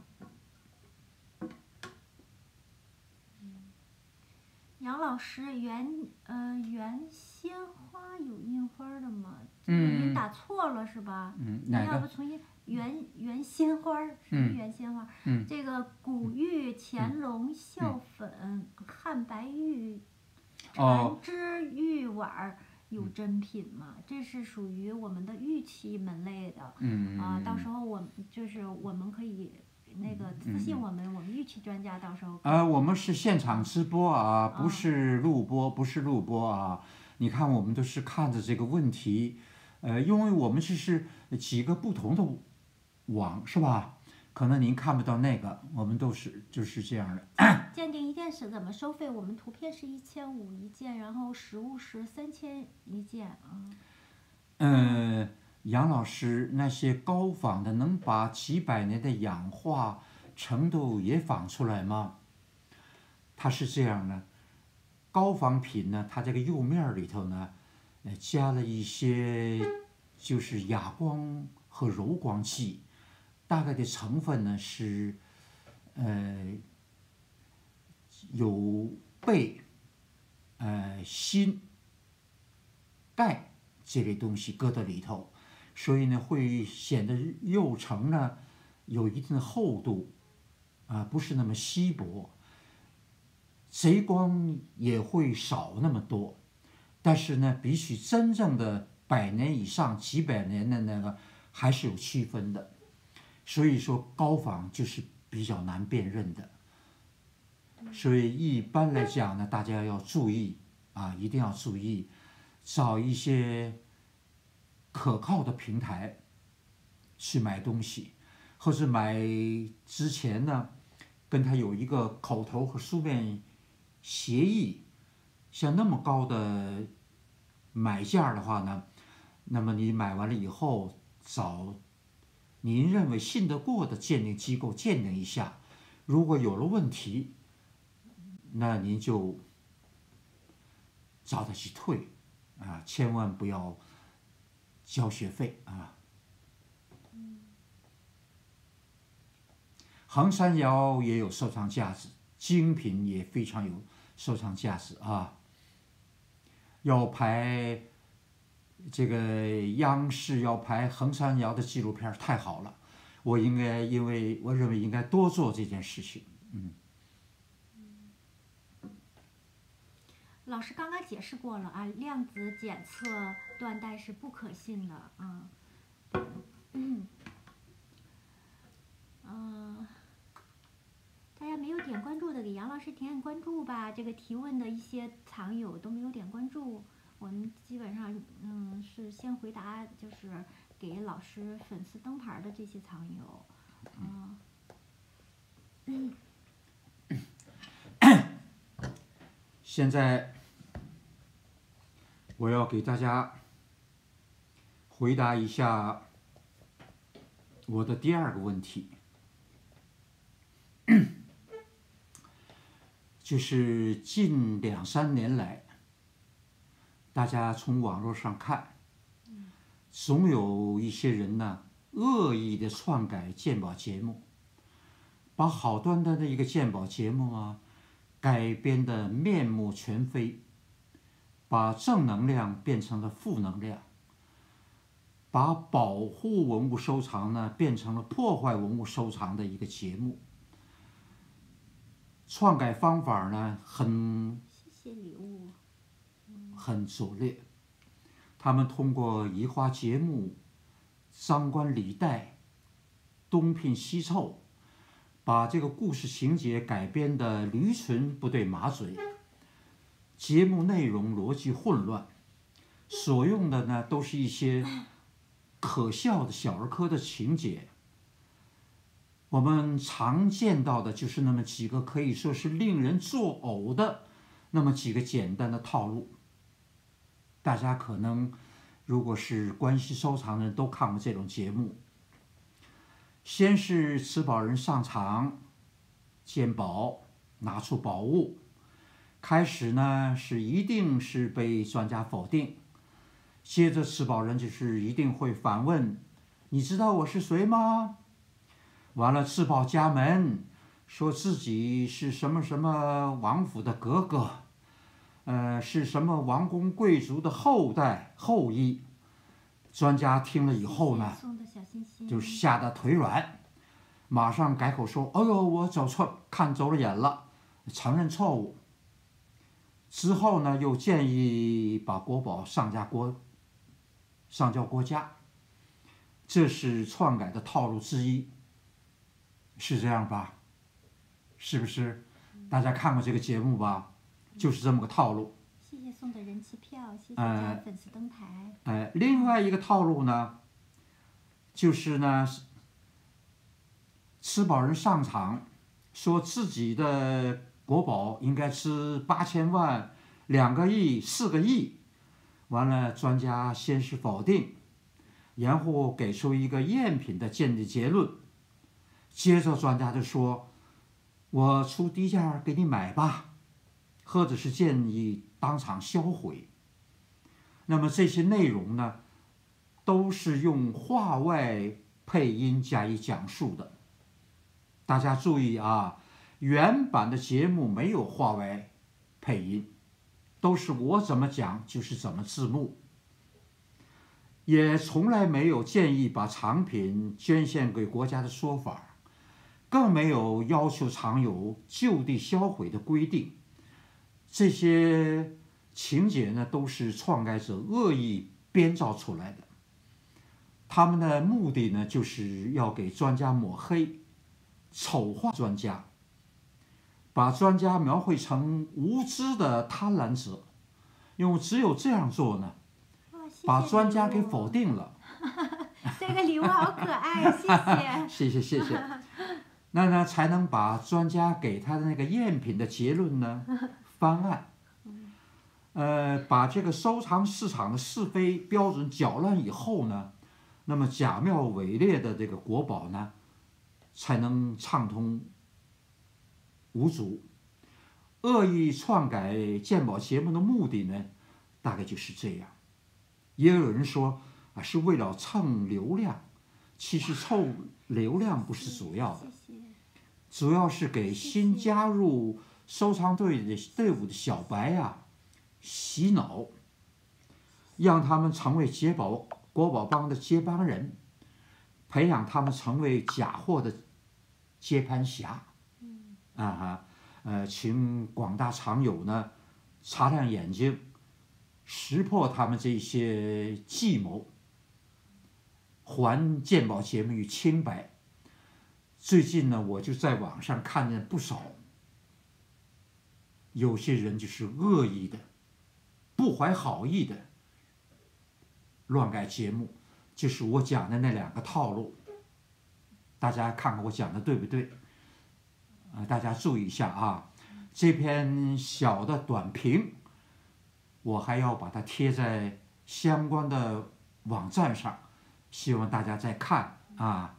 杨老师，原呃原鲜花有印花的吗？这个您嗯打错了是吧？ 嗯， 您哪个？ 要不重新原原鲜花儿，什么嗯原鲜花？ 嗯这个古玉、乾隆、孝粉、汉白玉、 哦缠枝玉碗儿有真品吗？这是属于我们的玉器门类的。 嗯啊，到时候我们就是我们可以那个私信我们，我们玉器专家到时候可以。 呃，我们是现场直播啊，不啊是录播，不是录播啊。你看，我们都是看着这个问题，呃，因为我们这是几个不同的网，是吧？可能您看不到那个，我们都是就是这样的。 鉴定一件是怎么收费？我们图片是一千五一件，然后实物是三千一件啊。 嗯，杨老师，那些高仿的能把几百年的氧化程度也仿出来吗？它是这样的，高仿品呢，它这个釉面里头呢，呃，加了一些就是哑光和柔光剂，大概的成分呢是，呃，有钡、呃锌、钙这类东西搁在里头，所以呢会显得釉层呢有一定的厚度，啊、不是那么稀薄，贼光也会少那么多，但是呢，比起真正的百年以上、几百年的那个还是有区分的，所以说高仿就是比较难辨认的。所以一般来讲呢，大家要注意啊，一定要注意，找一些可靠的平台去买东西，或者买之前呢，跟他有一个口头和书面协议，像那么高的买价的话呢，那么你买完了以后，找您认为信得过的鉴定机构鉴定一下，如果有了问题，那您就找他去退啊，千万不要交学费啊。衡山窑也有收藏价值，精品也非常有收藏价值啊。要拍这个央视要拍衡山窑的纪录片太好了，我应该因为我认为应该多做这件事情。嗯。 老师刚刚解释过了啊，量子检测断代是不可信的啊。嗯，嗯，大家没有点关注的，给杨老师点点关注吧。这个提问的一些藏友都没有点关注，我们基本上嗯是先回答，就是给老师粉丝灯牌的这些藏友，啊。嗯现在我要给大家回答一下我的第二个问题，就是近两三年来，大家从网络上看，总有一些人呢恶意的篡改鉴宝节目，把好端端的一个鉴宝节目啊改编的面目全非，把正能量变成了负能量，把保护文物收藏呢变成了破坏文物收藏的一个节目。篡改方法呢很谢谢礼物。 很拙劣，他们通过移花接木、张冠李戴、东拼西凑，把这个故事情节改编的驴唇不对马嘴，节目内容逻辑混乱，所用的呢都是一些可笑的小儿科的情节。我们常见到的就是那么几个可以说是令人作呕的那么几个简单的套路。大家可能如果是关系收藏的人都看过这种节目。 先是持宝人上场鉴宝，拿出宝物，开始呢是一定是被专家否定，接着持宝人就是一定会反问：你知道我是谁吗？完了，自报家门，说自己是什么什么王府的哥哥，呃，是什么王公贵族的后代后裔。专家听了以后呢， 送的小心心就吓得腿软，马上改口说：“哎呦，我走错，看走了眼了，承认错误。”之后呢，又建议把国宝上交国上交国家，这是篡改的套路之一，是这样吧？是不是？大家看过这个节目吧？就是这么个套路。 谢谢送的人气票，谢谢呃加粉丝登台。 呃，另外一个套路呢，就是呢，吃饱人上场，说自己的国宝应该值八千万、两个亿、四个亿，完了，专家先是否定，然后给出一个赝品的鉴定结论，接着专家就说：“我出低价给你买吧，或者是建议当场销毁。”那么这些内容呢，都是用话外配音加以讲述的。大家注意啊，原版的节目没有话外配音，都是我怎么讲就是怎么字幕，也从来没有建议把藏品捐献给国家的说法，更没有要求藏有就地销毁的规定。这些情节呢，都是篡改者恶意编造出来的。他们的目的呢，就是要给专家抹黑，丑化专家，把专家描绘成无知的贪婪者。因为只有这样做呢， 哇谢谢把专家给礼物否定了。 这个礼物好可爱，谢谢。 谢谢谢谢。那呢，才能把专家给他的那个赝品的结论呢翻案。呃，把这个收藏市场的是非标准搅乱以后呢，那么假妙伪劣的这个国宝呢，才能畅通无阻。恶意篡改鉴宝节目的目的呢，大概就是这样。也有人说啊，是为了蹭流量，其实凑流量不是主要的， 谢谢。 主要是给新加入收藏队的队伍的小白啊洗脑，让他们成为解宝国宝帮的接班人，培养他们成为假货的接盘侠。啊哈，呃，请广大藏友呢擦亮眼睛，识破他们这些计谋，还鉴宝节目于清白。最近呢，我就在网上看见不少，有些人就是恶意的、不怀好意的乱改节目，就是我讲的那两个套路。大家看看我讲的对不对？啊、呃，大家注意一下啊。这篇小的短评，我还要把它贴在相关的网站上，希望大家再看啊。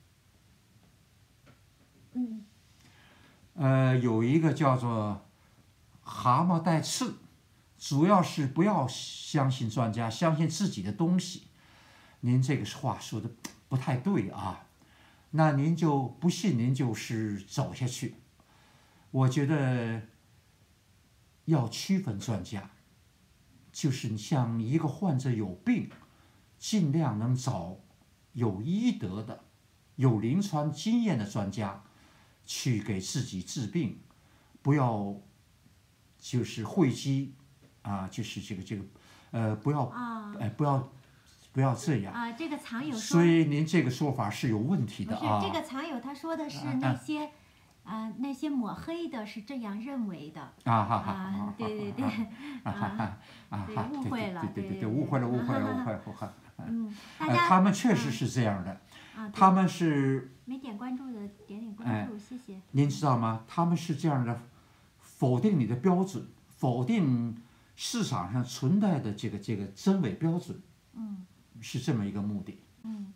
嗯。 呃，有一个叫做“蛤蟆带刺”，主要是不要相信专家，相信自己的东西。您这个话说的不太对啊，那您就不信，您就是走下去。我觉得要区分专家，就是像一个患者有病，尽量能找有医德的、有临床经验的专家去给自己治病，不要就是讳疾啊，就是这个这个呃，不要啊哎、不要不要这样。 啊，这个藏友说， 所以您这个说法是有问题不是的啊。 这个藏友他说的是啊那些，啊那些抹黑的是这样认为的。 啊哈哈啊，对对对， 啊哈哈啊对哈， 误会了对对对， 对对误会了， 对误会了，误会了，误会了。 嗯，大呃， 家他们确实是这样的， 啊，对他们是没点关注的点点哎关注，谢谢。 您知道吗？他们是这样的，否定你的标准，否定市场上存在的这个这个真伪标准， 嗯是这么一个目的。 嗯，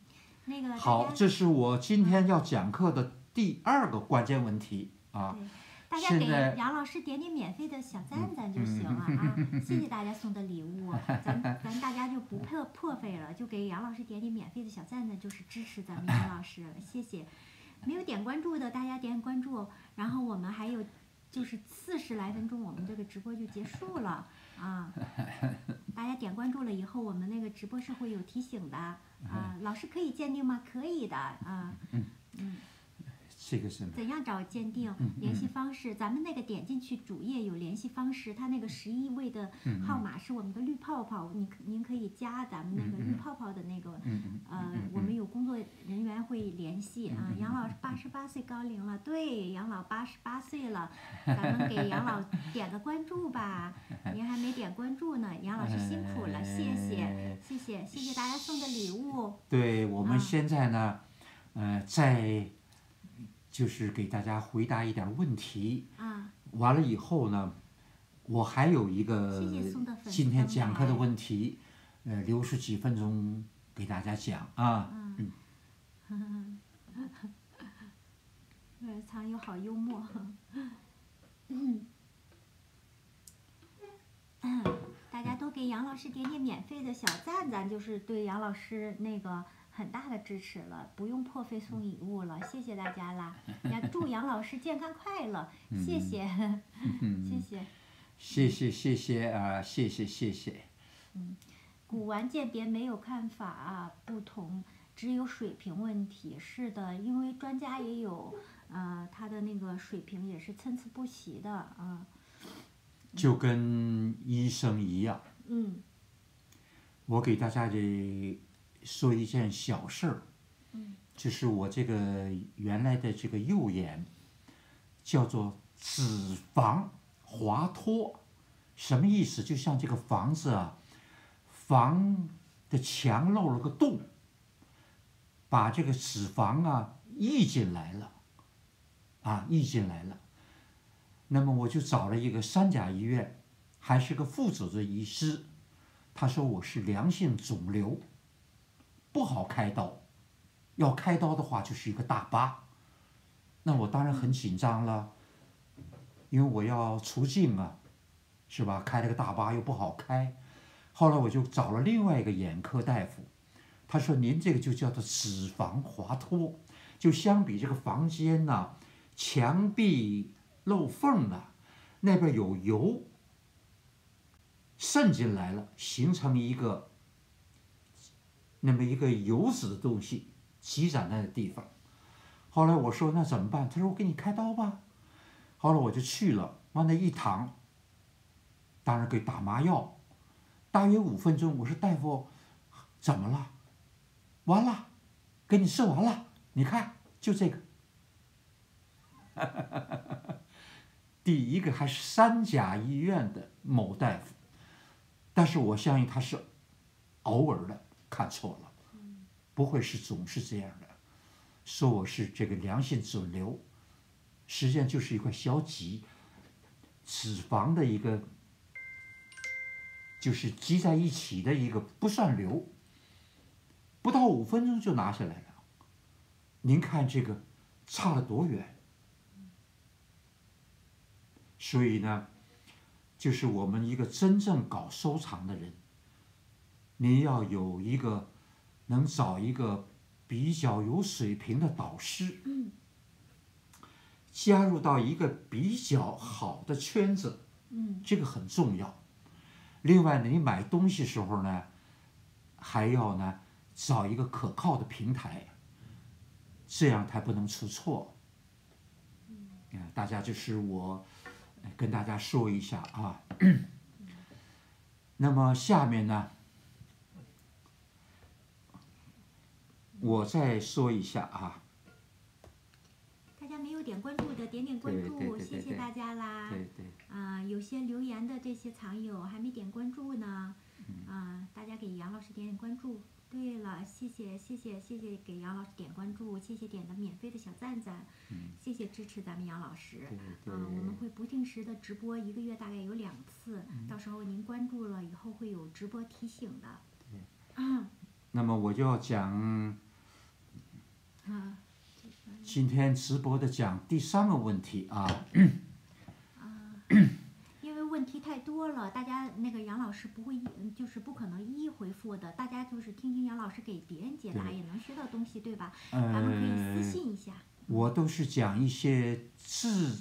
那个大好， 家这是我今天要讲课的第二个关键问题啊。 对，大家给现在杨老师点点免费的小赞赞就行了啊！谢谢大家送的礼物，咱咱大家就不破破费了，就给杨老师点点免费的小赞赞，就是支持咱们杨老师了，谢谢。没有点关注的，大家点关注，然后我们还有就是四十来分钟，我们这个直播就结束了啊。大家点关注了以后，我们那个直播是会有提醒的啊。老师可以鉴定吗？可以的啊。嗯。 这个是怎样找鉴定？联系方式，咱们那个点进去主页有联系方式，它那个十一位的号码是我们的绿泡泡，您您可以加咱们那个绿泡泡的那个，呃，我们有工作人员会联系啊。杨老八十八岁高龄了，对，杨老八十八岁了，咱们给杨老点个关注吧。您还没点关注呢，杨老师辛苦了，谢谢，谢谢，谢谢大家送的礼物。 对，我们现在呢，呃，在。就是给大家回答一点问题， 啊， 完了以后呢，我还有一个今天讲课的问题，呃，留出几分钟给大家讲啊。 嗯，呃，藏友好幽默。嗯，大家都给杨老师点点免费的小赞赞，就是对杨老师那个。很大的支持了，不用破费送礼物了，谢谢大家啦！也祝杨老师健康快乐，谢谢，谢谢， 谢谢谢谢啊，谢谢谢谢。 嗯，古玩鉴别没有看法啊，不同，只有水平问题。是的，因为专家也有，呃，他的那个水平也是参差不齐的啊。 就跟医生一样。 嗯。 我给大家这。说一件小事儿，就是我这个原来的这个右眼叫做脂肪滑脱，什么意思？就像这个房子啊，房的墙漏了个洞，把这个脂肪啊溢进来了，啊溢进来了。那么我就找了一个三甲医院，还是个副主治医师，他说我是良性肿瘤。不好开刀，要开刀的话就是一个大疤，那我当然很紧张了，因为我要出镜啊，是吧？开了个大疤又不好开，后来我就找了另外一个眼科大夫，他说您这个就叫做脂肪滑脱，就相比这个房间呐、啊，墙壁漏缝了，那边有油渗进来了，形成一个。那么一个油脂的东西积攒在的地方，后来我说那怎么办？他说我给你开刀吧。后来我就去了，往那一躺，当然给打麻药，大约五分钟。我说大夫，怎么了？完了，给你射完了，你看就这个。第一个还是三甲医院的某大夫，但是我相信他是偶尔的。看错了，不会是总是这样的。说我是这个良性肿瘤，实际上就是一块小脊，脂肪的一个，就是积在一起的一个，不算瘤。不到五分钟就拿下来了，您看这个差了多远？所以呢，就是我们一个真正搞收藏的人。您要有一个能找一个比较有水平的导师，加入到一个比较好的圈子，这个很重要。另外呢，你买东西时候呢，还要呢找一个可靠的平台，这样才不能出错。嗯，大家就是我跟大家说一下啊。那么下面呢？我再说一下啊， 大家没有点关注的点点关注，谢谢大家啦。 对对。 啊，有些留言的这些藏友还没点关注呢，啊，大家给杨老师点点关注。对了，谢谢谢谢谢谢给杨老师点关注，谢谢点的免费的小赞赞，谢谢支持咱们杨老师。啊，我们会不定时的直播，一个月大概有两次，到时候您关注了以后会有直播提醒的。 那么我就要讲。 啊， 今天直播的讲第三个问题啊。 因为问题太多了，大家那个杨老师不会一，就是不可能一一回复的。大家就是听听杨老师给别人解答， 对也能学到东西，对吧？ 呃咱们可以私信一下。 我都是讲一些治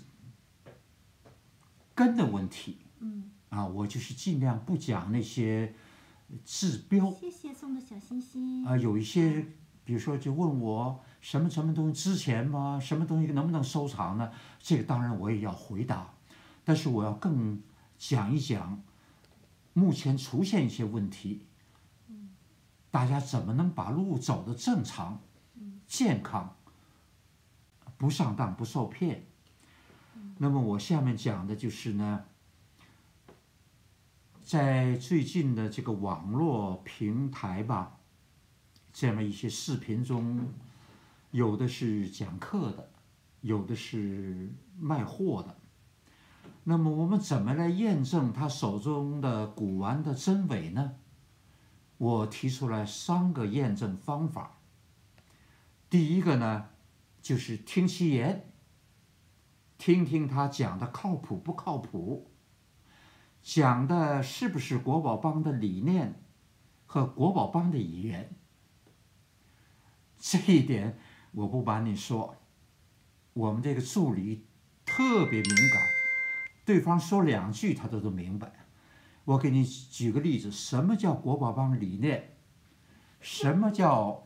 根的问题嗯， 啊，我就是尽量不讲那些治标谢谢送的小心心。 啊。有一些，比如说就问我什么什么东西值钱吗？什么东西能不能收藏呢？这个当然我也要回答，但是我要更讲一讲目前出现一些问题，大家怎么能把路走得正常、健康，不上当、不受骗。那么我下面讲的就是呢，在最近的这个网络平台吧，这么一些视频中，有的是讲课的，有的是卖货的。那么我们怎么来验证他手中的古玩的真伪呢？我提出来三个验证方法。第一个呢，就是听其言，听听他讲的靠谱不靠谱，讲的是不是国宝帮的理念和国宝帮的语言。这一点我不瞒你说，我们这个助理特别敏感，对方说两句他都都明白。我给你举个例子，什么叫国宝帮理念？什么叫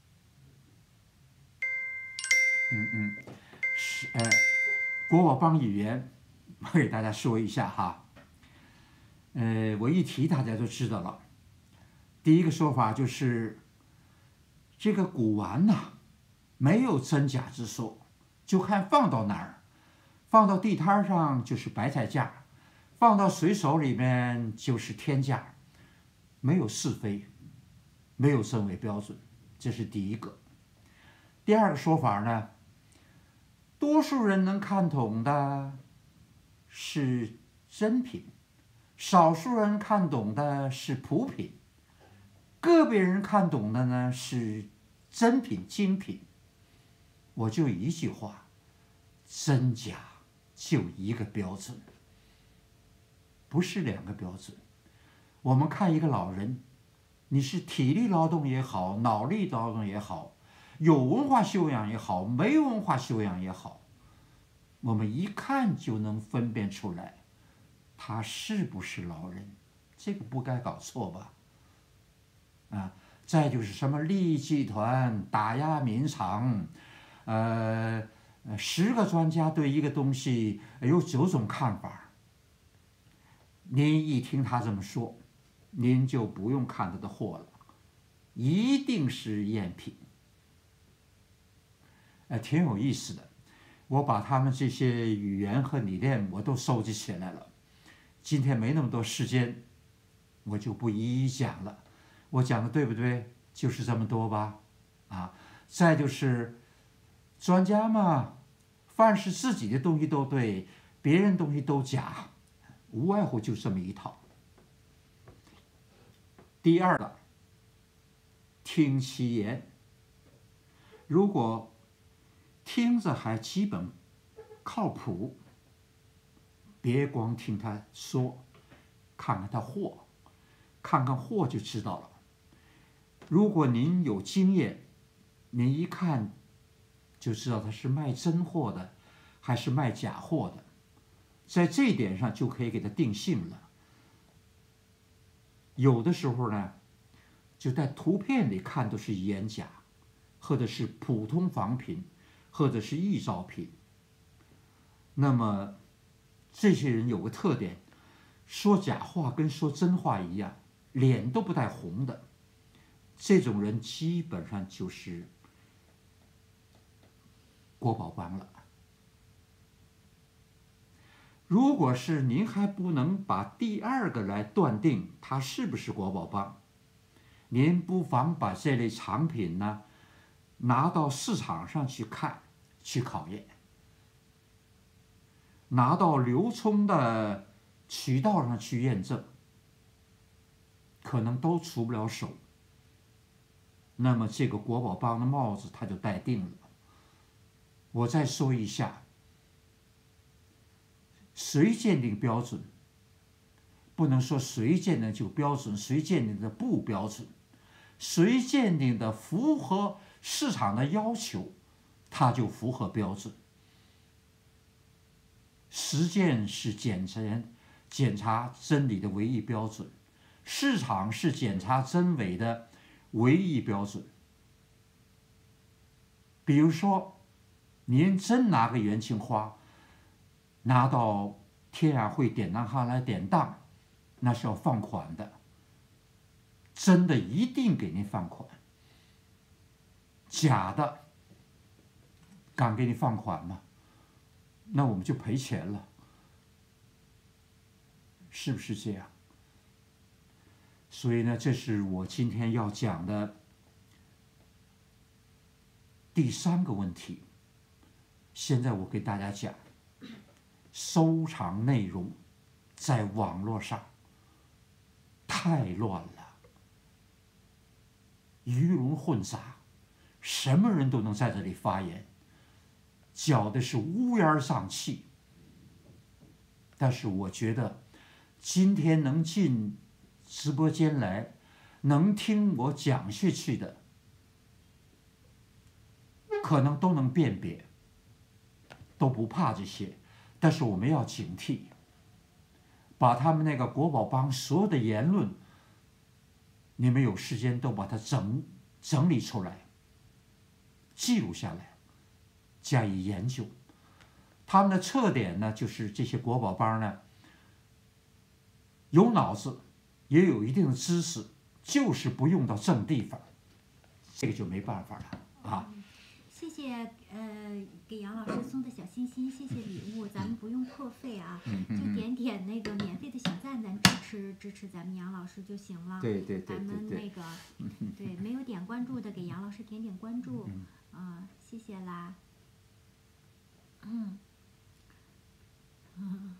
嗯嗯是呃国宝帮语言？我给大家说一下哈。呃，我一提大家就知道了。第一个说法就是，这个古玩呐、啊，没有真假之说，就看放到哪儿，放到地摊上就是白菜价，放到水手里面就是天价，没有是非，没有真伪标准，这是第一个。第二个说法呢，多数人能看懂的是真品，少数人看懂的是普品，个别人看懂的呢是真品精品。我就一句话，真假就一个标准，不是两个标准。我们看一个老人，你是体力劳动也好，脑力劳动也好，有文化修养也好，没文化修养也好，我们一看就能分辨出来他是不是老人，这个不该搞错吧？啊，再就是什么利益集团打压民厂，呃，十个专家对一个东西有九种看法，您一听他这么说，您就不用看他的货了，一定是赝品。呃，挺有意思的，我把他们这些语言和理念我都收集起来了。今天没那么多时间，我就不一一讲了。我讲的对不对？就是这么多吧。啊，再就是专家嘛，凡是自己的东西都对，别人东西都假，无外乎就这么一套。第二个，听其言。如果听着还基本靠谱，别光听他说，看看他货，看看货就知道了。如果您有经验，您一看就知道他是卖真货的还是卖假货的，在这一点上就可以给他定性了。有的时候呢，就在图片里看都是眼假，或者是普通仿品，或者是臆造品。那么这些人有个特点，说假话跟说真话一样，脸都不带红的。这种人基本上就是国宝帮了。如果是您还不能把第二个来断定他是不是国宝帮，您不妨把这类藏品呢拿到市场上去看，去考验，拿到流通的渠道上去验证，可能都出不了手。 那么这个国宝帮的帽子他就戴定了。我再说一下，谁鉴定标准？不能说谁鉴定就标准，谁鉴定的不标准，谁鉴定的符合市场的要求，它就符合标准。实践是检查检查真理的唯一标准，市场是检查真伪的唯一标准。比如说，您真拿个元青花拿到天然会典当行来典当，那是要放款的，真的一定给您放款，假的敢给你放款吗？那我们就赔钱了，是不是这样？所以呢，这是我今天要讲的第三个问题。现在我给大家讲，收藏内容在网络上太乱了，鱼龙混杂，什么人都能在这里发言，搅的是乌烟瘴气。但是我觉得，今天能进直播间来，能听我讲下去的，可能都能辨别，都不怕这些。但是我们要警惕，把他们那个国宝帮所有的言论，你们有时间都把它整整理出来，记录下来，加以研究。他们的特点呢，就是这些国宝帮呢，有脑子，也有一定的知识，就是不用到正地方，这个就没办法了啊。 谢谢呃给杨老师送的小心心，谢谢礼物，咱们不用破费啊，就点点那个免费的小赞，咱支持支持咱们杨老师就行了。 对对对对对。 咱们那个对没有点关注的，给杨老师点点关注，啊，谢谢啦。嗯。嗯。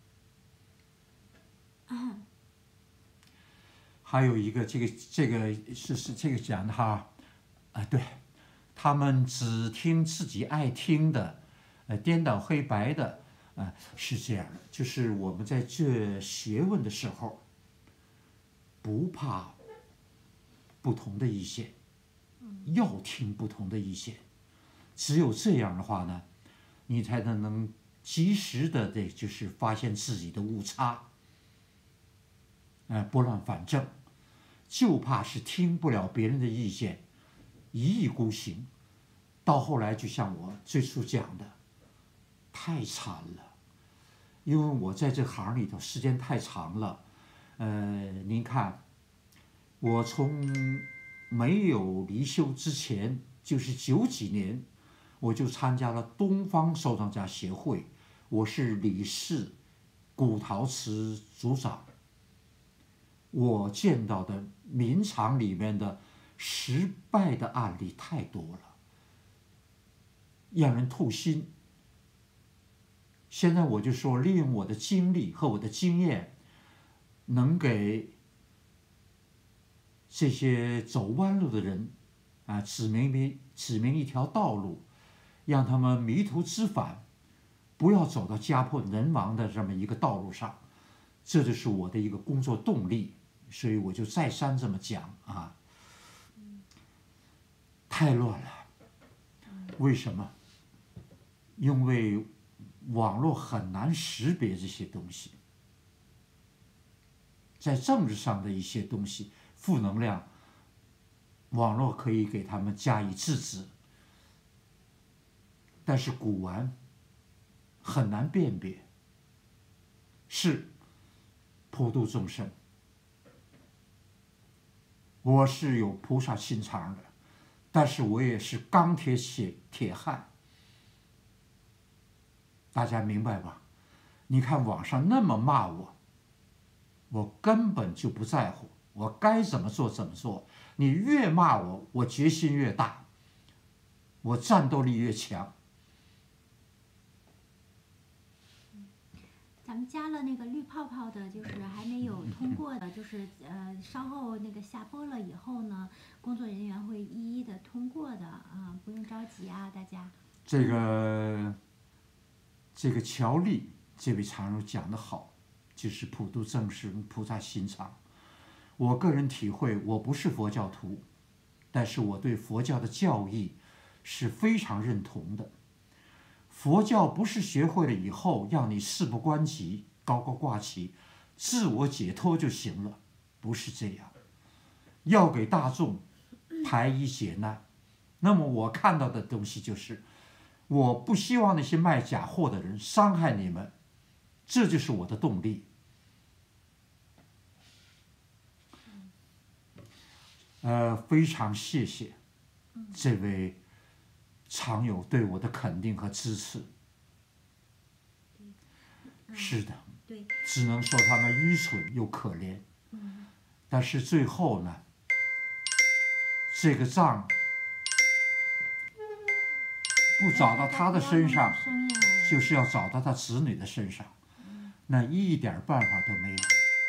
嗯。 还有一个，这个这个是是这个讲的哈，啊对。他们只听自己爱听的，呃，颠倒黑白的，呃，是这样的。就是我们在这学问的时候，不怕不同的意见，要听不同的意见。只有这样的话呢，你才能能及时的的，就是发现自己的误差，呃，拨乱反正。就怕是听不了别人的意见，一意孤行，到后来就像我最初讲的，太惨了。因为我在这行里头时间太长了，呃，您看，我从没有离休之前，就是九几年，我就参加了东方收藏家协会，我是理事，古陶瓷组长。我见到的民藏里面的失败的案例太多了，让人痛心。现在我就说，利用我的经历和我的经验，能给这些走弯路的人啊指明指明一条道路，让他们迷途知返，不要走到家破人亡的这么一个道路上。这就是我的一个工作动力。所以我就再三这么讲啊，太乱了。为什么？因为网络很难识别这些东西，在政治上的一些东西，负能量，网络可以给他们加以制止，但是古玩很难辨别，是普度众生。我是有菩萨心肠的，但是我也是钢铁铁铁汉。大家明白吧？你看网上那么骂我，我根本就不在乎，我该怎么做怎么做。你越骂我，我决心越大，我战斗力越强。 咱咱们加了那个绿泡泡的，就是还没有通过的，就是呃稍后那个下播了以后呢，工作人员会一一的通过的啊，不用着急啊，大家。 这个这个乔丽这位常友讲得好，就是普度众生，菩萨心肠。我个人体会，我不是佛教徒，但是我对佛教的教义是非常认同的。佛教不是学会了以后让你事不关己、高高挂起、自我解脱就行了，不是这样。要给大众排疑解难。那么我看到的东西就是，我不希望那些卖假货的人伤害你们，这就是我的动力。呃，非常谢谢这位常友对我的肯定和支持。是的， 对， 只能说他们愚蠢又可怜。 嗯， 但是最后呢，这个账不找到他的身上，就是要找到他子女的身上，那一点办法都没有。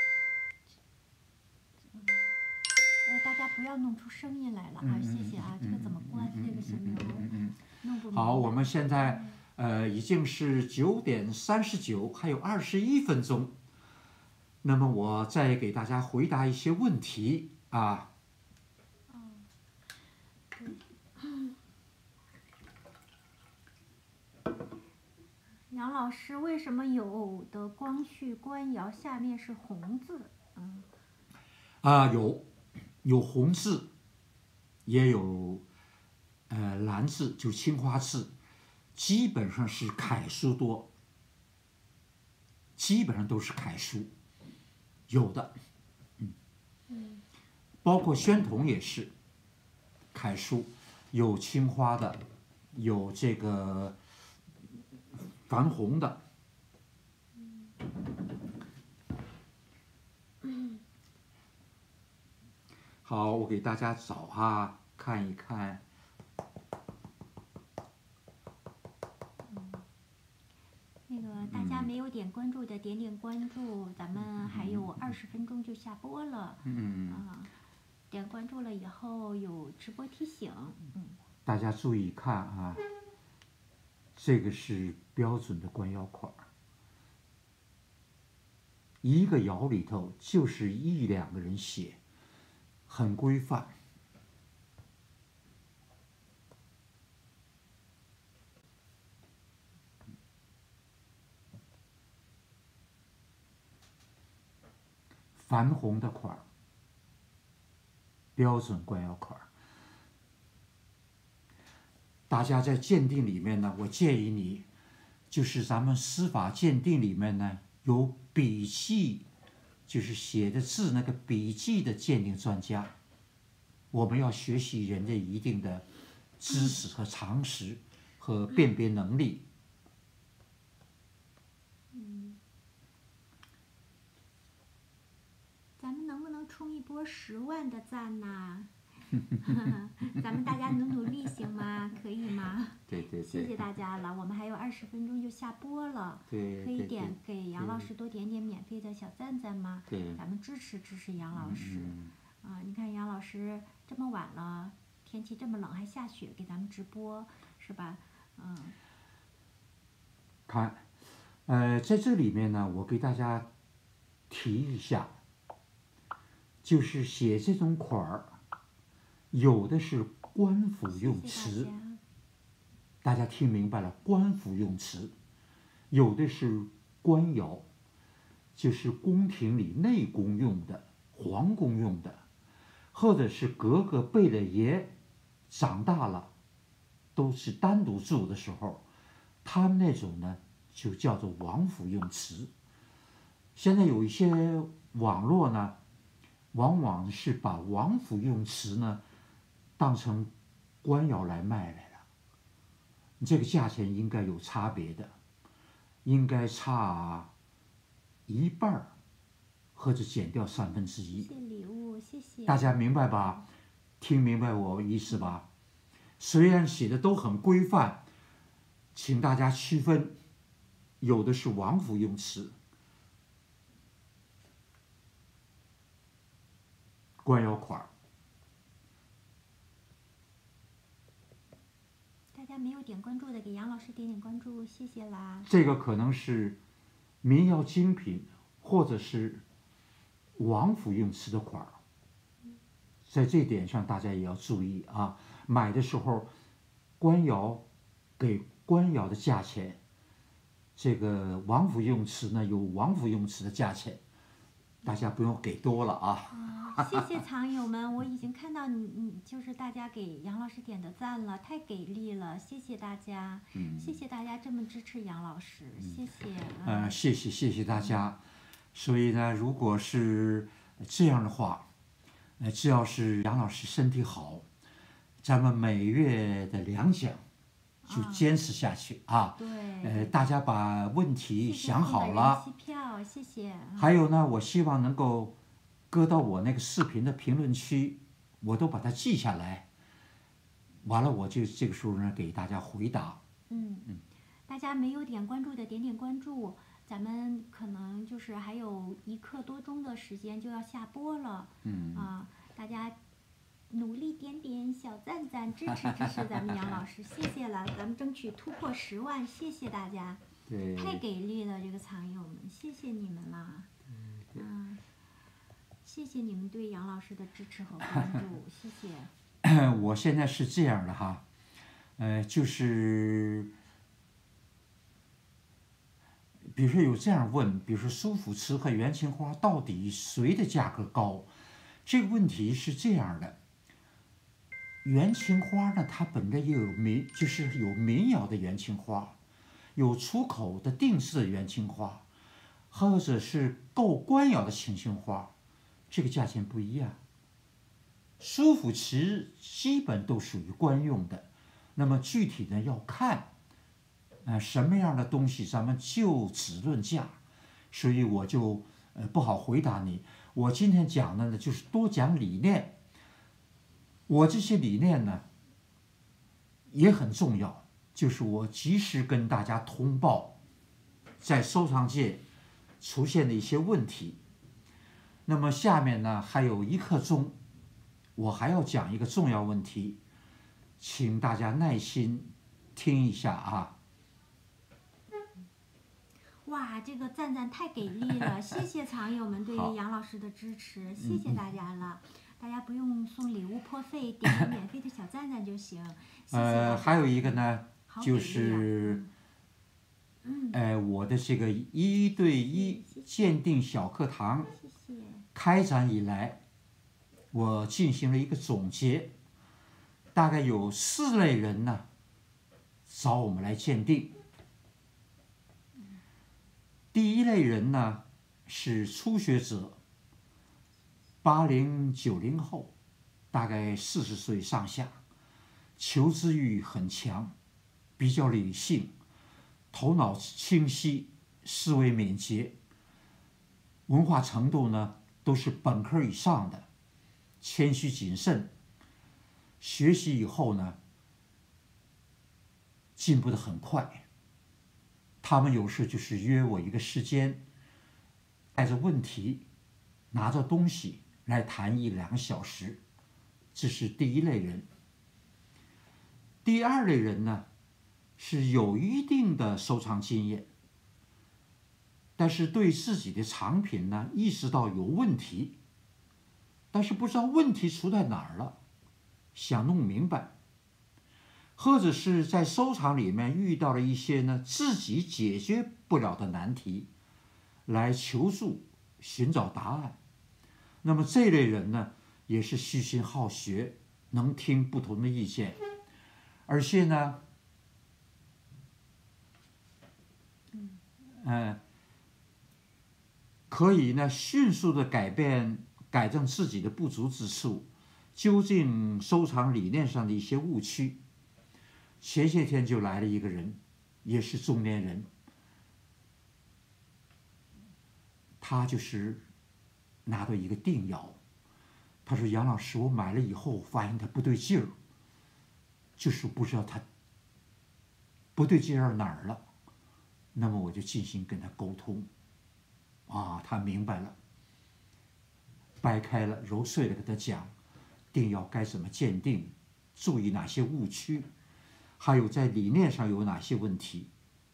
呃，大家不要弄出声音来了啊！谢谢啊，这个怎么关？这个小牛弄不明白。 好，我们现在呃已经是九点三十九，还有二十一分钟。那么我再给大家回答一些问题啊。 杨老师，为什么有的光绪官窑下面是红字？嗯， 啊，有有红字，也有呃蓝字，就青花字，基本上是楷书多，基本上都是楷书，有的，嗯，包括宣统也是楷书，有青花的，有这个矾红的。好，我给大家找啊，看一看。 那个大家没有点关注的，点点关注，咱们还有二十分钟就下播了。 嗯啊，点关注了以后有直播提醒。嗯， 大家注意看啊，这个是标准的官窑款，一个窑里头就是一两个人写，很规范。矾红的款，标准官窑款。大家在鉴定里面呢，我建议你，就是咱们司法鉴定里面呢有笔记，就是写的字那个笔记的鉴定专家，我们要学习人家一定的知识和常识和辨别能力。 咱们能不能冲一波十万的赞呐？咱们大家努努力行吗？可以吗？ 对对对。 谢谢大家了，我们还有二十分钟就下播了。 对。 可以点给杨老师多点点免费的小赞赞吗？ 对。 咱们支持支持杨老师。 嗯。 啊，你看杨老师这么晚了，天气这么冷还下雪，给咱们直播，是吧？嗯。 看，呃，在这里面呢，我给大家提一下，就是写这种款儿。有的是官府用词， 谢谢大家。 大家听明白了，官府用词；有的是官窑，就是宫廷里内宫用的、皇宫用的，或者是格格贝勒爷长大了，都是单独住的时候，他们那种呢就叫做王府用词。现在有一些网络呢，往往是把王府用词呢当成官窑来卖来了，这个价钱应该有差别的，应该差一半儿，或者减掉三分之一。 谢谢礼物，谢谢。 大家明白吧？听明白我意思吧？虽然写的都很规范，请大家区分，有的是王府用词， 官窑款儿。 大家没有点关注的，给杨老师点点关注，谢谢啦。 这个可能是民窑精品，或者是王府用瓷的款儿，在这点上大家也要注意啊。买的时候，官窑给官窑的价钱，这个王府用瓷呢有王府用瓷的价钱，大家不用给多了啊。 啊，谢谢藏友们，我已经看到你，你就是大家给杨老师点的赞了，太给力了，谢谢大家， 嗯， 谢谢大家这么支持杨老师，谢谢。 呃， 啊， 谢谢谢谢大家。所以呢，如果是这样的话，呃，只要是杨老师身体好，咱们每月的两讲就啊坚持下去啊。 对， 呃，大家把问题谢谢想送的人好了， 气票，谢谢。啊还有呢，我希望能够搁到我那个视频的评论区，我都把它记下来。完了，我就这个时候呢给大家回答。 嗯嗯，大家没有点关注的点点关注，咱们可能就是还有一刻多钟的时间就要下播了。 嗯啊，大家努力点点小赞赞，支持支持咱们杨老师，谢谢了，咱们争取突破十万，谢谢大家， 对， 太给力了，这个藏友们，谢谢你们啦。嗯，谢谢你们对杨老师的支持和关注，谢谢。 我现在是这样的哈，呃，就是比如说有这样问，比如说苏府瓷和元青花到底谁的价格高？这个问题是这样的，元青花呢，它本来也有民，就是有民窑的元青花，有出口的定制的元青花，或者是购官窑的青青花，这个价钱不一样。苏府瓷基本都属于官用的，那么具体呢要看，呃什么样的东西咱们就此论价，所以我就呃不好回答你。我今天讲的呢就是多讲理念，我这些理念呢也很重要，就是我及时跟大家通报在收藏界出现的一些问题。那么下面呢还有一刻钟。我还要讲一个重要问题，请大家耐心听一下啊！ 哇，这个赞赞太给力了，谢谢藏友们对于杨老师的支持，谢谢大家了。大家不用送礼物破费，点个免费的小赞赞就行。谢谢呃，还有一个呢，就好给力啊是， 嗯， 呃，我的这个一对一鉴定小课堂谢谢。 开展以来，我进行了一个总结，大概有四类人呢找我们来鉴定。第一类人呢是初学者，八零九零后，大概四十岁上下，求知欲很强，比较理性，头脑清晰，思维敏捷，文化程度呢都是本科以上的。谦虚谨慎，学习以后呢，进步的很快。他们有时就是约我一个时间，带着问题，拿着东西来谈一两个小时，这是第一类人。第二类人呢，是有一定的收藏经验，但是对自己的藏品呢意识到有问题。但是不知道问题出在哪儿了，想弄明白，或者是在收藏里面遇到了一些呢自己解决不了的难题，来求助寻找答案。那么这类人呢，也是虚心好学，能听不同的意见，而且呢，嗯、呃，可以呢迅速的改变。改正自己的不足之处，纠正收藏理念上的一些误区。前些天就来了一个人，也是中年人，他就是拿到一个定窑，他说：“杨老师，我买了以后发现它不对劲儿，就是不知道它不对劲儿哪儿了。”那么我就进行跟他沟通，啊，他明白了。 掰开了揉碎了给他讲，定窑该怎么鉴定，注意哪些误区，还有在理念上有哪些问题，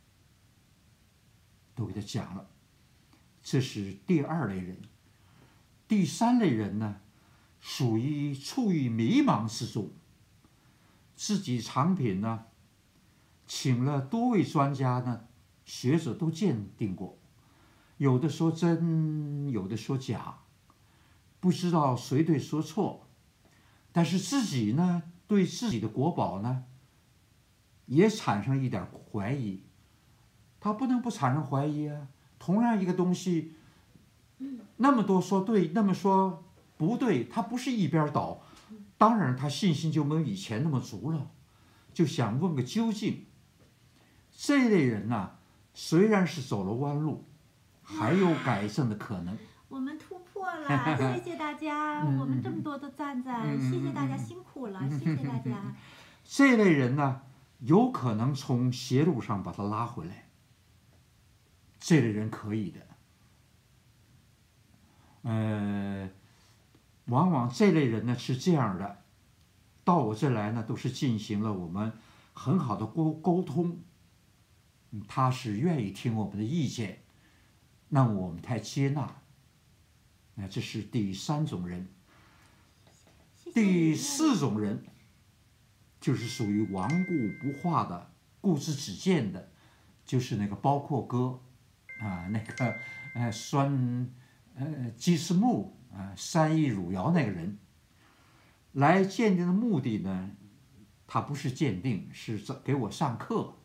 都给他讲了。这是第二类人。第三类人呢，属于处于迷茫之中，自己产品呢，请了多位专家呢，学者都鉴定过，有的说真，有的说假，不知道谁对说错，但是自己呢，对自己的国宝呢，也产生一点怀疑。他不能不产生怀疑啊！同样一个东西，那么多说对，那么说不对，他不是一边倒，当然他信心就没有以前那么足了，就想问个究竟。这类人呐、啊，虽然是走了弯路，还有改正的可能。 我们突破了，谢谢大家，我们这么多的赞赞，谢谢大家辛苦了，谢谢大家。 这类人呢，有可能从邪路上把他拉回来。这类人可以的。呃，往往这类人呢是这样的，到我这来呢都是进行了我们很好的沟沟通，他是愿意听我们的意见，那我们才接纳。那这是第三种人。第四种人就是属于顽固不化的、固执己见的，就是那个包括哥啊，那个呃酸呃鸡丝木啊三一汝窑那个人来鉴定的目的呢，他不是鉴定，是给我上课，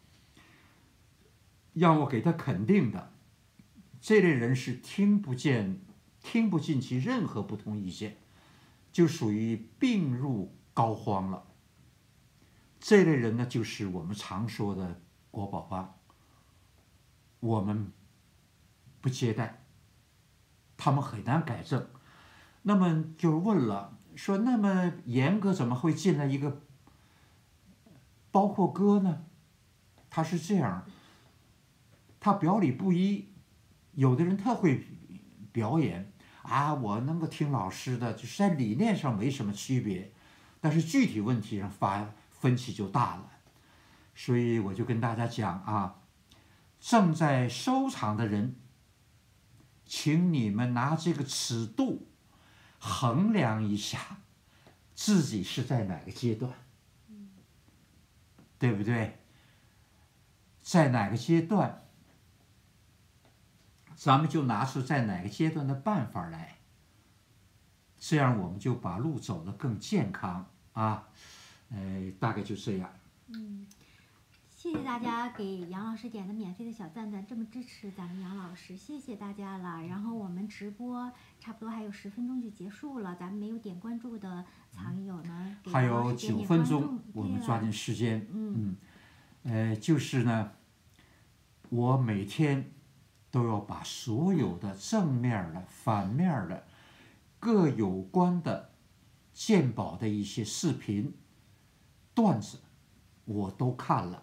让我给他肯定的。这类人是听不见、听不进去任何不同意见，就属于病入膏肓了。这类人呢，就是我们常说的国宝帮，我们不接待，他们很难改正。那么就问了，说那么严格怎么会进来一个包括哥呢？他是这样，他表里不一，有的人特会表演啊，我能够听老师的，就是在理念上没什么区别，但是具体问题上发分歧就大了。所以我就跟大家讲啊，正在收藏的人，请你们拿这个尺度衡量一下自己是在哪个阶段，对不对？在哪个阶段，咱们就拿出在哪个阶段的办法来，这样我们就把路走得更健康啊。呃，大概就这样。 嗯，谢谢大家给杨老师点的免费的小赞赞，这么支持咱们杨老师，谢谢大家了。然后我们直播差不多还有十分钟就结束了，咱们没有点关注的藏友呢，给还有杨老师点九分点关注钟，我们对了抓紧时间。 嗯嗯，呃，就是呢，我每天都要把所有的正面的、反面的各有关的鉴宝的一些视频、段子，我都看了。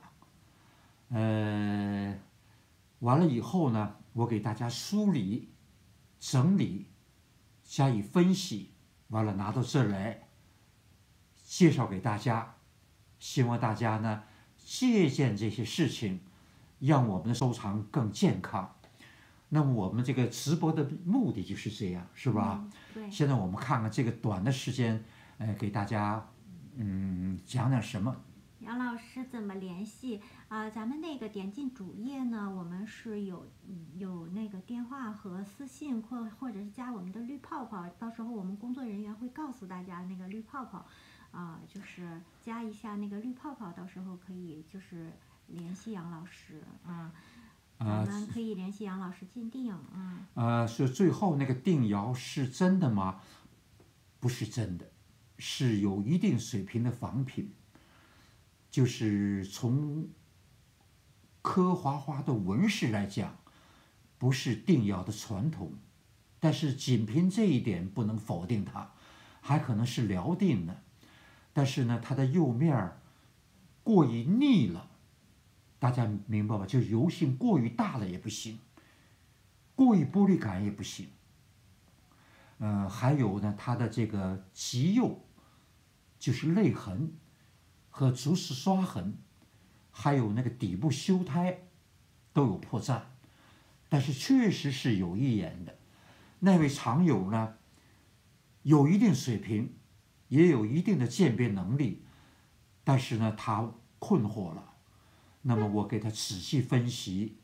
呃，完了以后呢，我给大家梳理、整理、加以分析，完了拿到这儿来介绍给大家，希望大家呢借鉴这些事情，让我们的收藏更健康。那么我们这个直播的目的就是这样，是吧？ 嗯对， 现在我们看看这个短的时间，呃，给大家嗯讲讲什么。 杨老师怎么联系啊、呃？咱们那个点进主页呢，我们是有嗯有那个电话和私信，或或者是加我们的绿泡泡，到时候我们工作人员会告诉大家那个绿泡泡，啊、呃，就是加一下那个绿泡泡，到时候可以就是联系杨老师啊。咱们可以联系杨老师鉴定啊。 呃，是最后那个定窑是真的吗？不是真的，是有一定水平的仿品。就是从刻花花的纹饰来讲，不是定窑的传统，但是仅凭这一点不能否定它，还可能是辽定的。但是呢，它的釉面过于腻了，大家明白吧？就油性过于大了也不行，过于玻璃感也不行。 呃，还有呢，它的这个极釉，就是泪痕和竹石刷痕，还有那个底部修胎都有破绽，但是确实是有一眼的。那位藏友呢，有一定水平，也有一定的鉴别能力，但是呢，他困惑了。那么我给他仔细分析，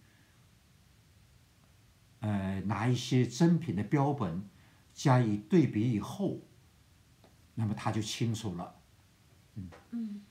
呃，拿一些真品的标本加以对比以后，那么他就清楚了。 嗯。嗯。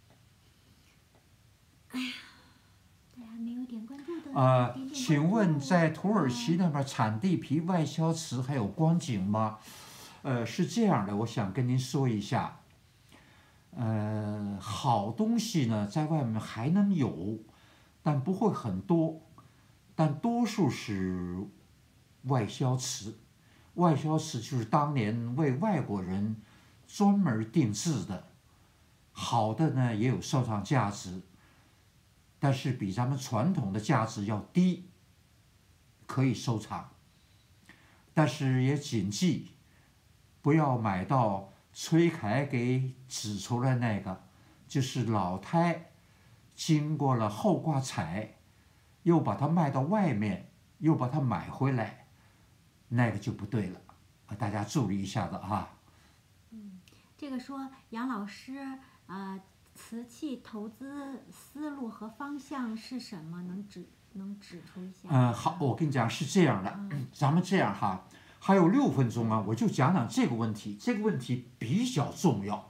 哎呀，大家没有点关注的。 啊、 点点关注请问在土耳其那边产地皮、外销瓷还有光景吗？呃，是这样的，我想跟您说一下。呃，好东西呢，在外面还能有，但不会很多，但多数是外销瓷。外销瓷就是当年为外国人专门定制的，好的呢也有收藏价值，但是比咱们传统的价值要低，可以收藏。但是也谨记，不要买到崔凯给指出来那个，就是老胎经过了后挂彩，又把它卖到外面，又把它买回来，那个就不对了啊！大家注意一下子啊。 嗯，这个说杨老师，呃，瓷器投资思路和方向是什么？能指能指出一下？ 嗯，好，我跟你讲是这样的， 嗯咱们这样哈，还有六分钟啊，我就讲讲这个问题。这个问题比较重要，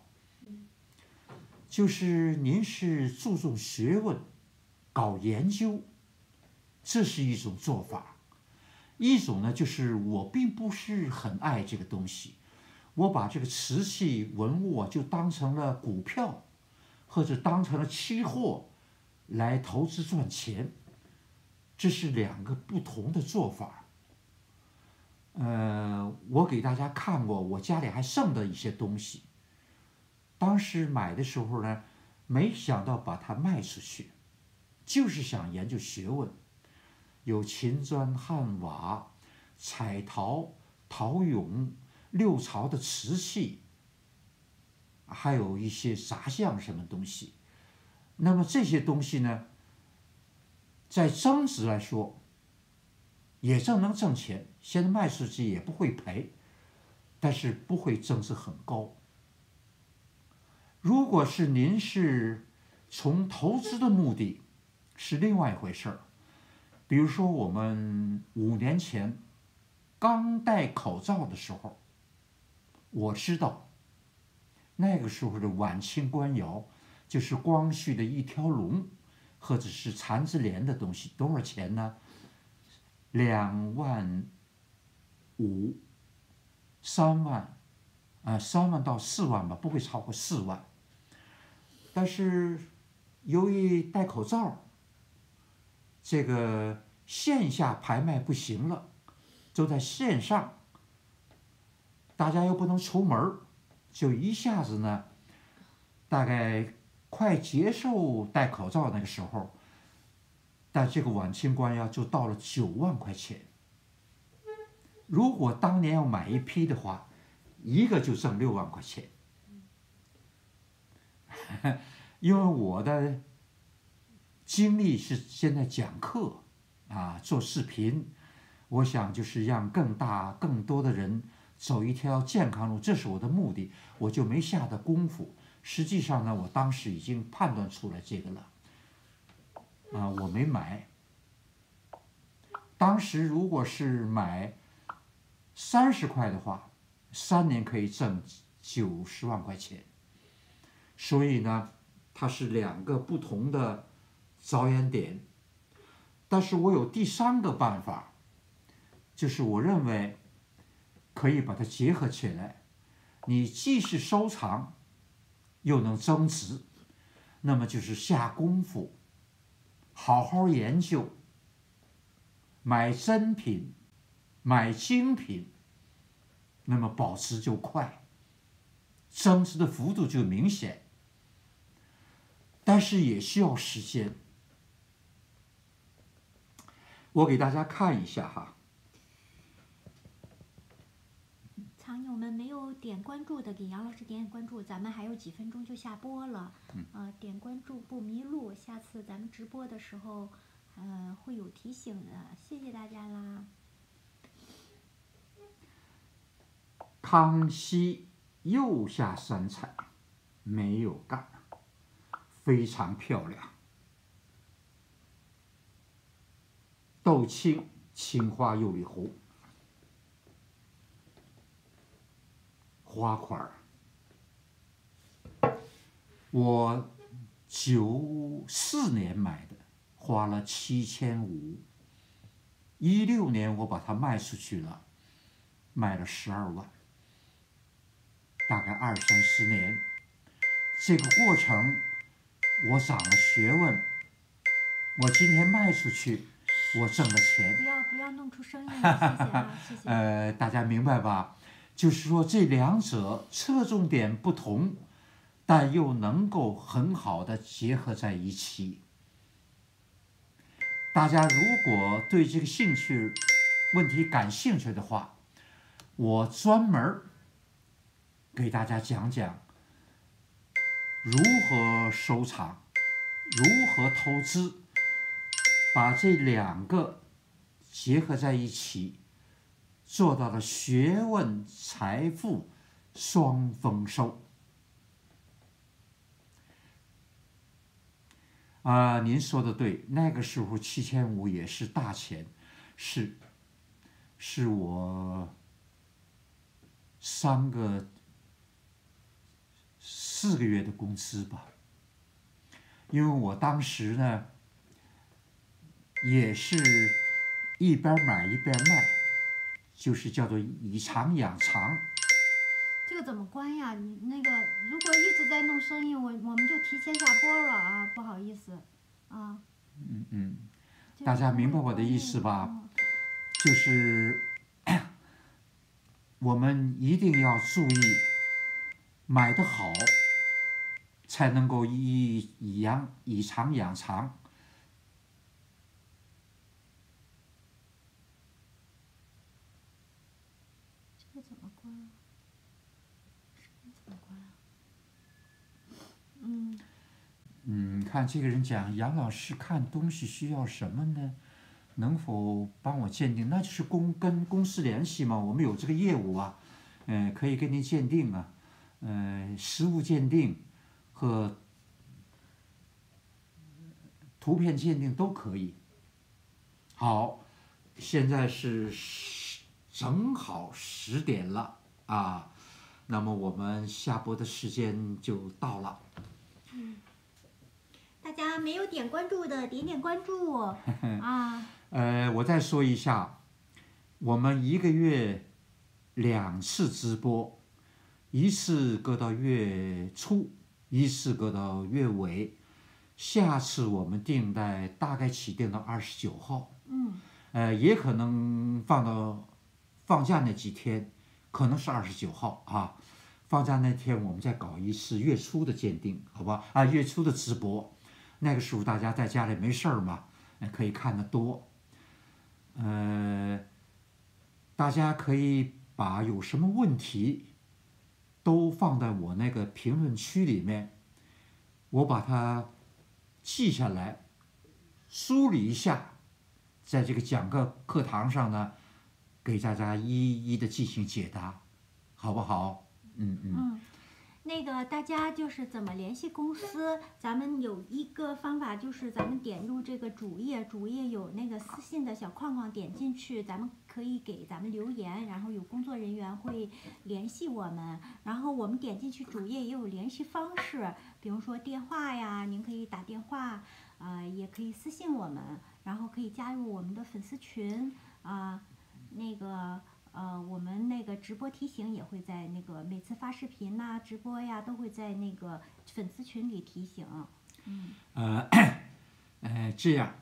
就是您是注重学问，搞研究，这是一种做法；一种呢，就是我并不是很爱这个东西，我把这个瓷器文物啊就当成了股票，或者当成了期货来投资赚钱，这是两个不同的做法。呃，我给大家看过我家里还剩的一些东西，当时买的时候呢，没想到把它卖出去，就是想研究学问，有秦砖、汉瓦、彩陶、陶俑、六朝的瓷器，还有一些杂项什么东西。那么这些东西呢，在增值来说，也正能挣钱，现在卖出去也不会赔，但是不会增值很高。如果是您是从投资的目的，是另外一回事儿。比如说我们五年前刚戴口罩的时候，我知道那个时候的晚清官窑就是光绪的一条龙，或者是残枝莲的东西，多少钱呢？两万五、三万，啊、呃，三万到四万吧，不会超过四万。但是由于戴口罩，这个线下拍卖不行了，就在线上，大家又不能出门，就一下子呢，大概快结束戴口罩那个时候，但这个晚清官窑就到了九万块钱。如果当年要买一批的话，一个就挣六万块钱。因为我的经历是现在讲课啊，做视频，我想就是让更大、更多的人走一条健康路，这是我的目的，我就没下的功夫。实际上呢，我当时已经判断出来这个了，啊，我没买。当时如果是买三十块的话，三年可以挣九十万块钱。所以呢，它是两个不同的着眼点。但是我有第三个办法，就是我认为可以把它结合起来，你既是收藏，又能增值，那么就是下功夫，好好研究，买真品，买精品，那么保值就快，增值的幅度就明显。但是也需要时间。我给大家看一下哈， 友们没有点关注的，给杨老师点点关注，咱们还有几分钟就下播了。嗯，呃，点关注不迷路，下次咱们直播的时候，呃，会有提醒的。谢谢大家啦。 康熙釉下三彩，没有盖，非常漂亮。豆青青花釉里壶，花款儿。我九四年买的，花了七千五。一六年我把它卖出去了，卖了十二万。大概二三十年，这个过程我长了学问。我今天卖出去，我挣了钱。 不要不要弄出声音来，谢谢啊，谢谢。 呃，大家明白吧？就是说这两者侧重点不同，但又能够很好的结合在一起。大家如果对这个兴趣问题感兴趣的话，我专门给大家讲讲如何收藏，如何投资，把这两个结合在一起，做到了学问财富双丰收。啊、呃，您说的对，那个时候七千五也是大钱，是，是我三个四个月的工资吧。因为我当时呢，也是一边买一边卖，就是叫做以长养长。 这个怎么关呀？你那个如果一直在弄声音，我我们就提前下播了啊，不好意思，啊。 嗯嗯，大家明白我的意思吧？嗯、就是我们一定要注意，买得好，才能够以以养以长养长。 这个怎么关啊？怎么关啊？嗯。 嗯，看这个人讲，杨老师看东西需要什么呢？能否帮我鉴定？那就是公跟公司联系嘛，我们有这个业务啊，嗯、呃，可以给您鉴定啊，呃，实物鉴定和图片鉴定都可以。好，现在是正好十点了啊，那么我们下播的时间就到了。 嗯。大家没有点关注的，点点关注啊！ 呃，我再说一下，我们一个月两次直播，一次搁到月初，一次搁到月尾。下次我们定在大概起定到二十九号， 嗯， 呃，也可能放到放假那几天，可能是二十九号啊。放假那天我们再搞一次月初的鉴定，好吧？啊，月初的直播。那个时候大家在家里没事儿嘛，可以看得多。呃，大家可以把有什么问题都放在我那个评论区里面，我把它记下来，梳理一下，在这个讲课课堂上呢，给大家一一的进行解答，好不好？嗯嗯。 嗯，那个大家就是怎么联系公司？咱们有一个方法，就是咱们点入这个主页，主页有那个私信的小框框，点进去，咱们可以给咱们留言，然后有工作人员会联系我们。然后我们点进去主页也有联系方式，比如说电话呀，您可以打电话，呃，也可以私信我们，然后可以加入我们的粉丝群啊、呃，那个。呃，我们那个直播提醒也会在那个每次发视频呐、直播呀，都会在那个粉丝群里提醒。嗯。 呃，呃，这样，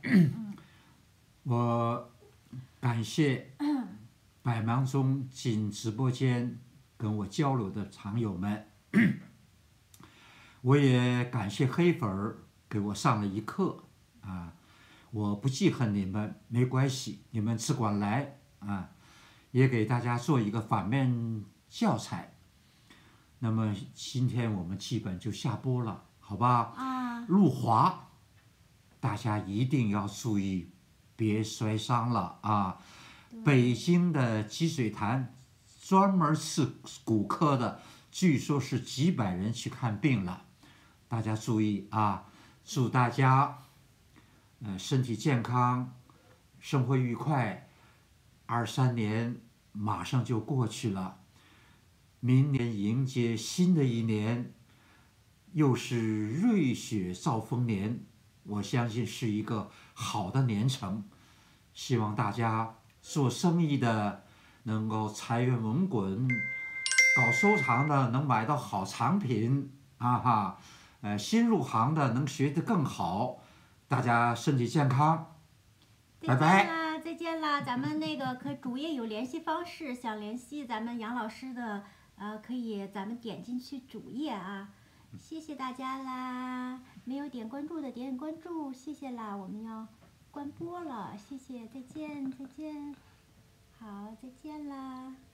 我感谢百忙中进直播间跟我交流的常友们，我也感谢黑粉儿给我上了一课啊，我不记恨你们，没关系，你们只管来啊。也给大家做一个反面教材。那么今天我们基本就下播了，好吧？ 啊， 路滑，大家一定要注意，别摔伤了啊！北京的积水潭专门是骨科的，据说是几百人去看病了，大家注意啊！祝大家，呃，身体健康，生活愉快。二三年马上就过去了，明年迎接新的一年，又是瑞雪兆丰年，我相信是一个好的年程。希望大家做生意的能够财源滚滚，搞收藏的能买到好藏品啊哈，呃，新入行的能学得更好。大家身体健康，拜拜。 再见啦，再见啦！咱们那个可主页有联系方式，想联系咱们杨老师的，呃，可以咱们点进去主页啊。谢谢大家啦！没有点关注的点点关注，谢谢啦！我们要关播了，谢谢，再见，再见，好，再见啦！